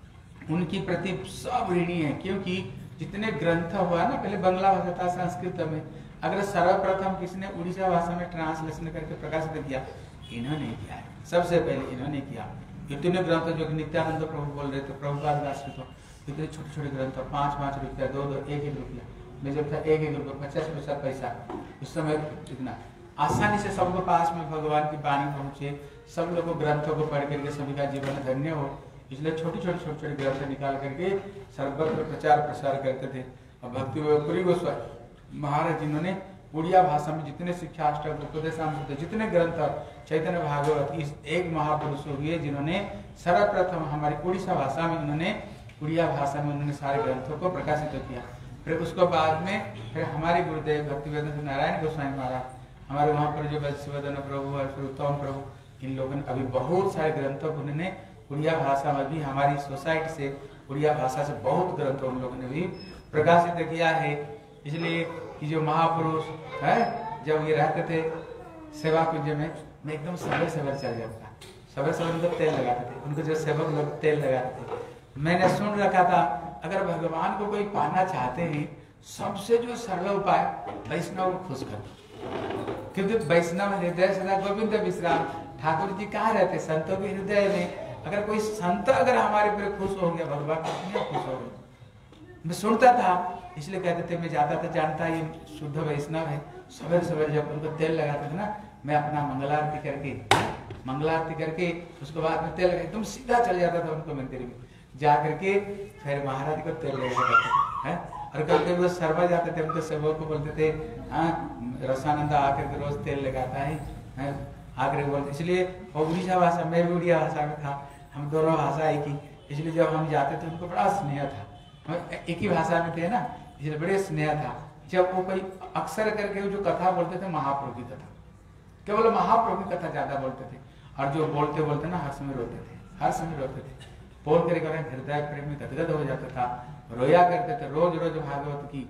उनकी प्रति सब ऋणी है, क्योंकि जितने ग्रंथ हुआ ना, पहले बंगला भाषा था, संस्कृत में, अगर सर्वप्रथम किसने उड़ीसा भाषा में ट्रांसलेशन करके प्रकाशित किया, इन्होंने किया है, सबसे पहले इन्होंने किया। इतने ग्रंथ जो कि नित्यानंद प्रभु बोल रहे थे, प्रभुपाद दास तो इतने छोटे छोटे ग्रंथ, पाँच पाँच रुपया, दो दो, एक एक रुपया, मैं जब था एक एक रुपया, पचास पैसा पैसा, उस समय इतना आसानी से सबको पास में भगवान की वाणी पहुंचे, सब लोगों ग्रंथों को पढ़ करके सभी का जीवन धन्य हो। इसलिए छोटे छोटे छोटे छोटे ग्रंथ निकाल करके सर्वत्र प्रचार प्रसार करते थे। और भक्ति गोस्वामी महाराज जिन्होंने उड़िया भाषा में जितने शिक्षाष्टक, उपदेशामृत, जितने ग्रंथ, चैतन्य भागवत, इस एक महापुरुष हुए जिन्होंने सर्वप्रथम हमारी उड़ीसा भाषा में, उन्होंने उड़िया भाषा में उन्होंने सारे ग्रंथों को प्रकाशित किया। फिर उसको बाद में फिर हमारे गुरुदेव भक्तिवेदांत नारायण गोस्वामी महाराज, हमारे वहाँ पर जो वैश्यवदन प्रभु और फिर उत्तम प्रभु, इन लोगों ने अभी बहुत सारे ग्रंथों को उन्होंने उड़िया भाषा में भी, हमारी सोसाइटी से उड़िया भाषा से बहुत ग्रंथों उन लोगों ने भी प्रकाशित किया है। इसलिए कि जो महापुरुष है, जब ये रहते थे सेवा कुंज में, मैं एकदम सवेरे सवेरे चल जाता, सवेरे सवेरे उनको तेल लगाते थे, उनको जो सेवक लोग तेल लगाते थे। मैंने सुन रखा था अगर भगवान को कोई पाना चाहते हैं, सबसे जो सरल उपाय वैष्णव को खुश कर, क्योंकि वैष्णव हृदय सदा गोविंद विश्राम। ठाकुर जी कहाँ रहते? संतों के हृदय में। अगर कोई संत अगर हमारे पर खुश हो गया, भगवान कितने खुश हो गए। मैं सुनता था, इसलिए कहते थे, मैं जाता था, जानता ये शुद्ध वैष्णव है, सवेरे सवेरे जब उनको तेल लगाते थे ना, मैं अपना मंगलारती करके मंगलारती करके उसके बाद में तेल एकदम सीधा चल जाता था उनको मंदिर में जा करके, फिर महाराज को तेल लगा करते थे। और कभी वो सर्वा जाते थे, उनके सेवक को बोलते थे, हाँ रसानंद आकर के रोज तेल लगाता है, है? आकर बोलते। इसलिए वो उड़ीसा भाषा, मैं भी उड़िया भाषा में था, हम दोनों भाषा एक ही, इसलिए जब हम जाते थे उनको बड़ा स्नेह था, हम एक ही भाषा में थे ना, इसलिए बड़े स्नेह था। जब वो कोई अक्सर करके जो कथा बोलते थे, महाप्रभु की कथा, केवल महाप्रभु की कथा ज्यादा बोलते थे। और जो बोलते बोलते ना हर समय रोते थे, हर समय रोते थे, बोल कर हृदय प्रेम में गदगद हो जाता था, रोया करते थे। रोज रोज भागवत की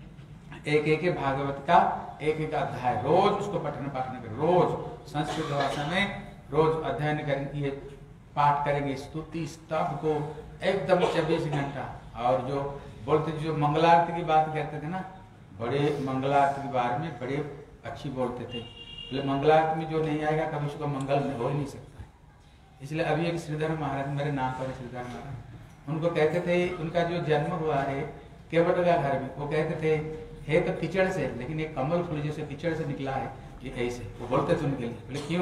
एक एक भागवत का एक एक अध्याय रोज उसको पठन पाठन कर, रोज संस्कृत भाषा में रोज अध्ययन करेंगे, पाठ करेंगे, स्तुति स्तव को एकदम चौबीस घंटा। और जो बोलते जो मंगलारती की बात कहते थे ना, बड़े मंगलारती के बारे में बड़े अच्छी बोलते थे। बोले मंगलारती में जो नहीं आएगा कभी उसको मंगल हो ही नहीं सकता। इसलिए अभी एक श्रीधर महाराज, मेरे नाम पर श्रीधर महाराज, उनको कहते थे, उनका जो जन्म हुआ है केवट का घर में, वो कहते थे है तो कीचड़ से, लेकिन एक कमल फूल जैसे कीचड़ से निकला है, ये ऐसे वो बोलते थे उनके लिए। बोले क्यों?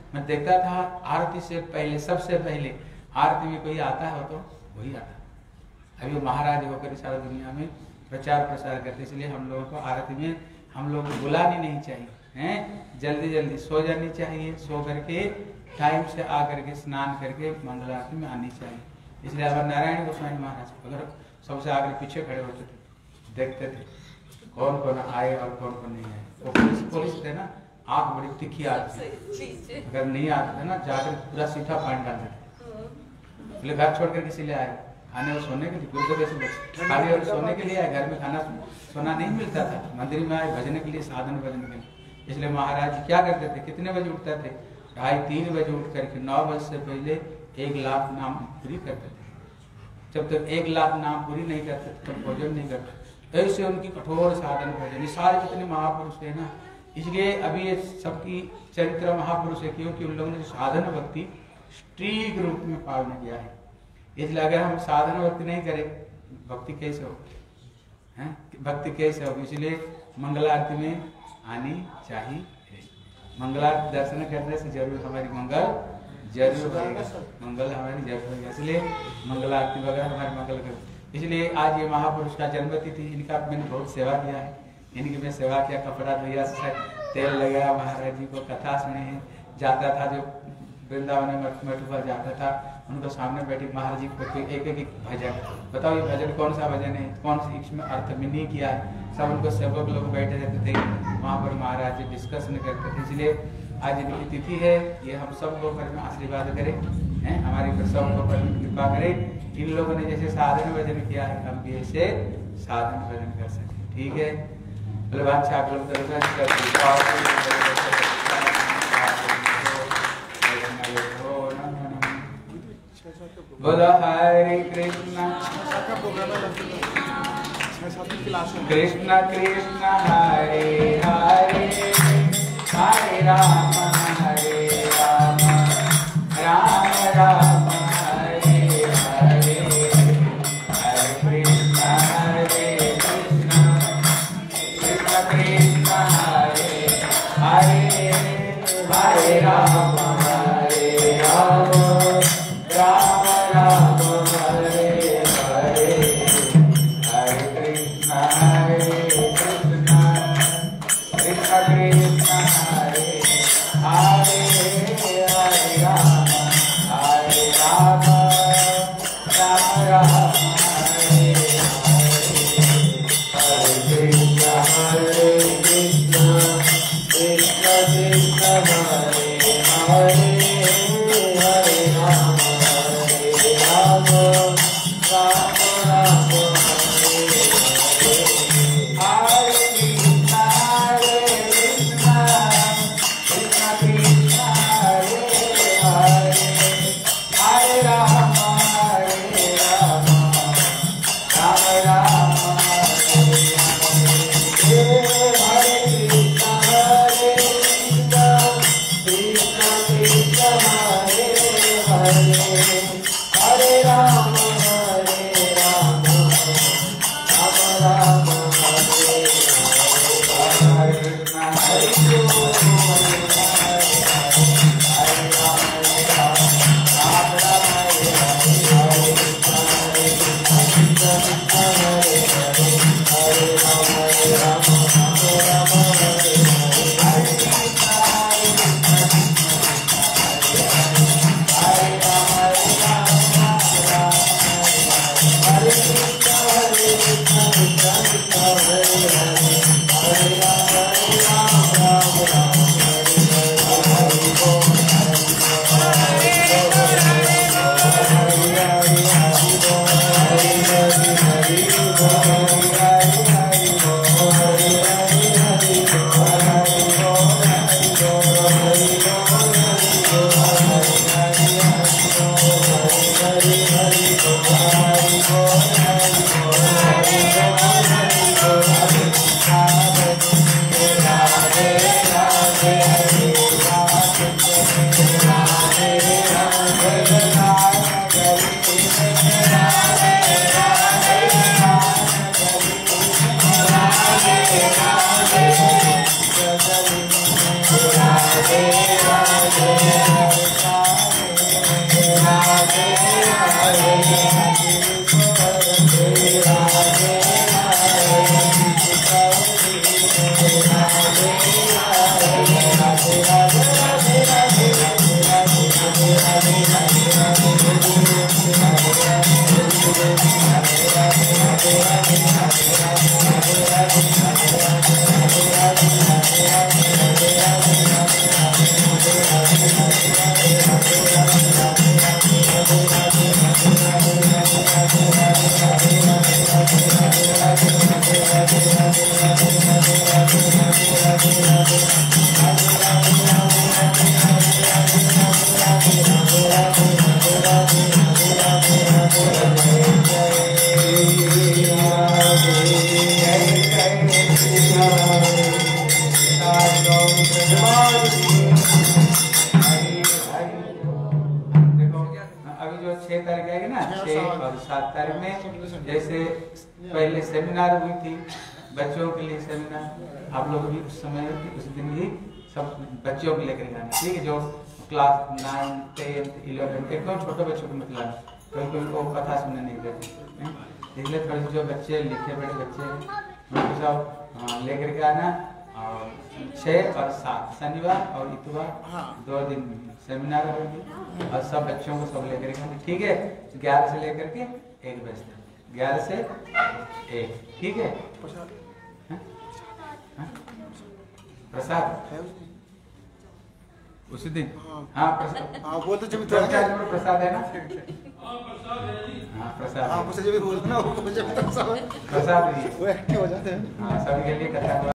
मैं देखता था आरती से पहले, सबसे पहले आरती में कोई आता है तो वही आता। अभी वो महाराज होकर सारा दुनिया में प्रचार प्रसार करते, इसलिए हम लोगों को आरती में हम लोग को बुलानी नहीं चाहिए हैं। जल्दी जल्दी सो जानी चाहिए, सो करके टाइम से आकर के स्नान करके मंगल आरती में आनी चाहिए। इसलिए अगर नारायण गोस्वामी महाराज अगर सबसे आगे पीछे खड़े होते थे, देखते थे कौन कौन आए और कौन कौन नहीं आए। वो पुलिस पुलिस थे ना, आंख बड़ी तिखी आती, अगर नहीं आते थे ना जाकर पूरा सीधा पानी डालते थे। बोले घर छोड़कर किसी लिए आए, खाने और सोने के लिए, गुरुद्वारे खाने और सोने के लिए आए। घर में खाना सोना नहीं मिलता था, मंदिर में आए भजन के लिए, साधन भजन के लिए। इसलिए महाराज जी क्या करते थे, कितने बजे उठते थे, ढाई तीन बजे उठ करके नौ बजे से पहले एक लाख नाम पूरी करते थे। जब तक एक लाख नाम पूरी नहीं करते तब भोजन नहीं करते। ऐसे उनकी कठोर साधन भजन, सारे जितने महापुरुष है ना, इसलिए अभी ये सबकी चरित्र महापुरुष है क्योंकि उन लोगों ने साधन भक्ति स्ट्रीक रूप में पालन किया है। इसलिए अगर हम साधन भक्ति नहीं करें, भक्ति कैसे हो, हैं भक्ति कैसे होगी। इसलिए मंगलारती में आनी चाहिए। मंगलारती दर्शन करने से जरूर हमारी मंगल जरूर होगा, मंगल हमारी जरूर होगा। इसलिए मंगलारती वगैरह हमारे मंगल कर। इसलिए आज ये महापुरुष का जन्मतिथि, इनका मैंने बहुत सेवा किया है, इनकी मैं सेवा किया, कपड़ा धोया, तेल लगाया, महाराज जी को कथा सुने हैं। जाता था जो वृंदावन में मठुआ जाता था, उनको सामने बैठी महाराज जी को एक एक भजन बताओ, ये भजन कौन सा भजन है, कौन सी इसमें अर्थ में नहीं किया है, सब उनको सेवक लोग बैठे रहते थे वहाँ पर, महाराज जी डिस्कशन करते थे। इसलिए आज इनकी तिथि है, ये हम सब लोग पर आशीर्वाद करें, हैं हमारी पर सब लोग पर कृपा करें। इन लोगों ने जैसे साधन भजन किया है, हम भी ऐसे साधन भजन कर सकें। ठीक है, बलवान छाप लोग बोलो हरे कृष्णा कृष्ण कृष्ण हरे हरे हरे राम हरे राम राम राम हरे हरे हरे कृष्ण हरे कृष्ण कृष्ण कृष्ण हरे हरे हरे राम हरे राम राम राम हरे हरे हरे कृष्ण हरे कृष्ण कृष्ण कृष्ण हरे हरे हरे राम हरे राम राम राम हरे हरे हरे कृष्ण हरे कृष्ण कृष्ण कृष्ण हरे हरे हरे राम हरे राम राम राम हरे हरे कृष्ण हरे कृष्ण कृष्ण कृष्ण हरे हरे हरे राम हरे राम राम राम हरे हरे हरे कृष्ण हरे कृष्ण कृष्ण कृष्ण हरे हरे हरे राम हरे राम राम राम हरे हरे कृष्ण हरे हरि हरि हरि बोल हरि बोल हरि सात तारीख में जैसे पहले सेमिनार हुई थी बच्चों के लिए सेमिनार, आप लोग भी उस समय उस दिन ही सब बच्चों को लेकर जाना, ठीक है। जो क्लास नाइन टेंथ इलेवन एकदम छोटे बच्चों को मतलब कोई कोई को कथा सुनने नहीं देते, इसलिए थोड़े से जो बच्चे लिखे बड़े बच्चे उनको सब लेकर के आना। और छः और सात शनिवार और इतवार दो दिन सेमिनार होगी और सब बच्चों को सब लेकर के, ठीक है। ग्यारह से लेकर के एक बजे तक, ग्यारह से एक, ठीक है। प्रसाद उसी दिन, हाँ प्रसाद, हाँ वो तो जब प्रसाद है ना, हाँ प्रसाद, हाँ मुझसे जब बोलते ना वो जब प्रसाद वो एक्टिव हो जाते हैं। हाँ सभी के लिए कथा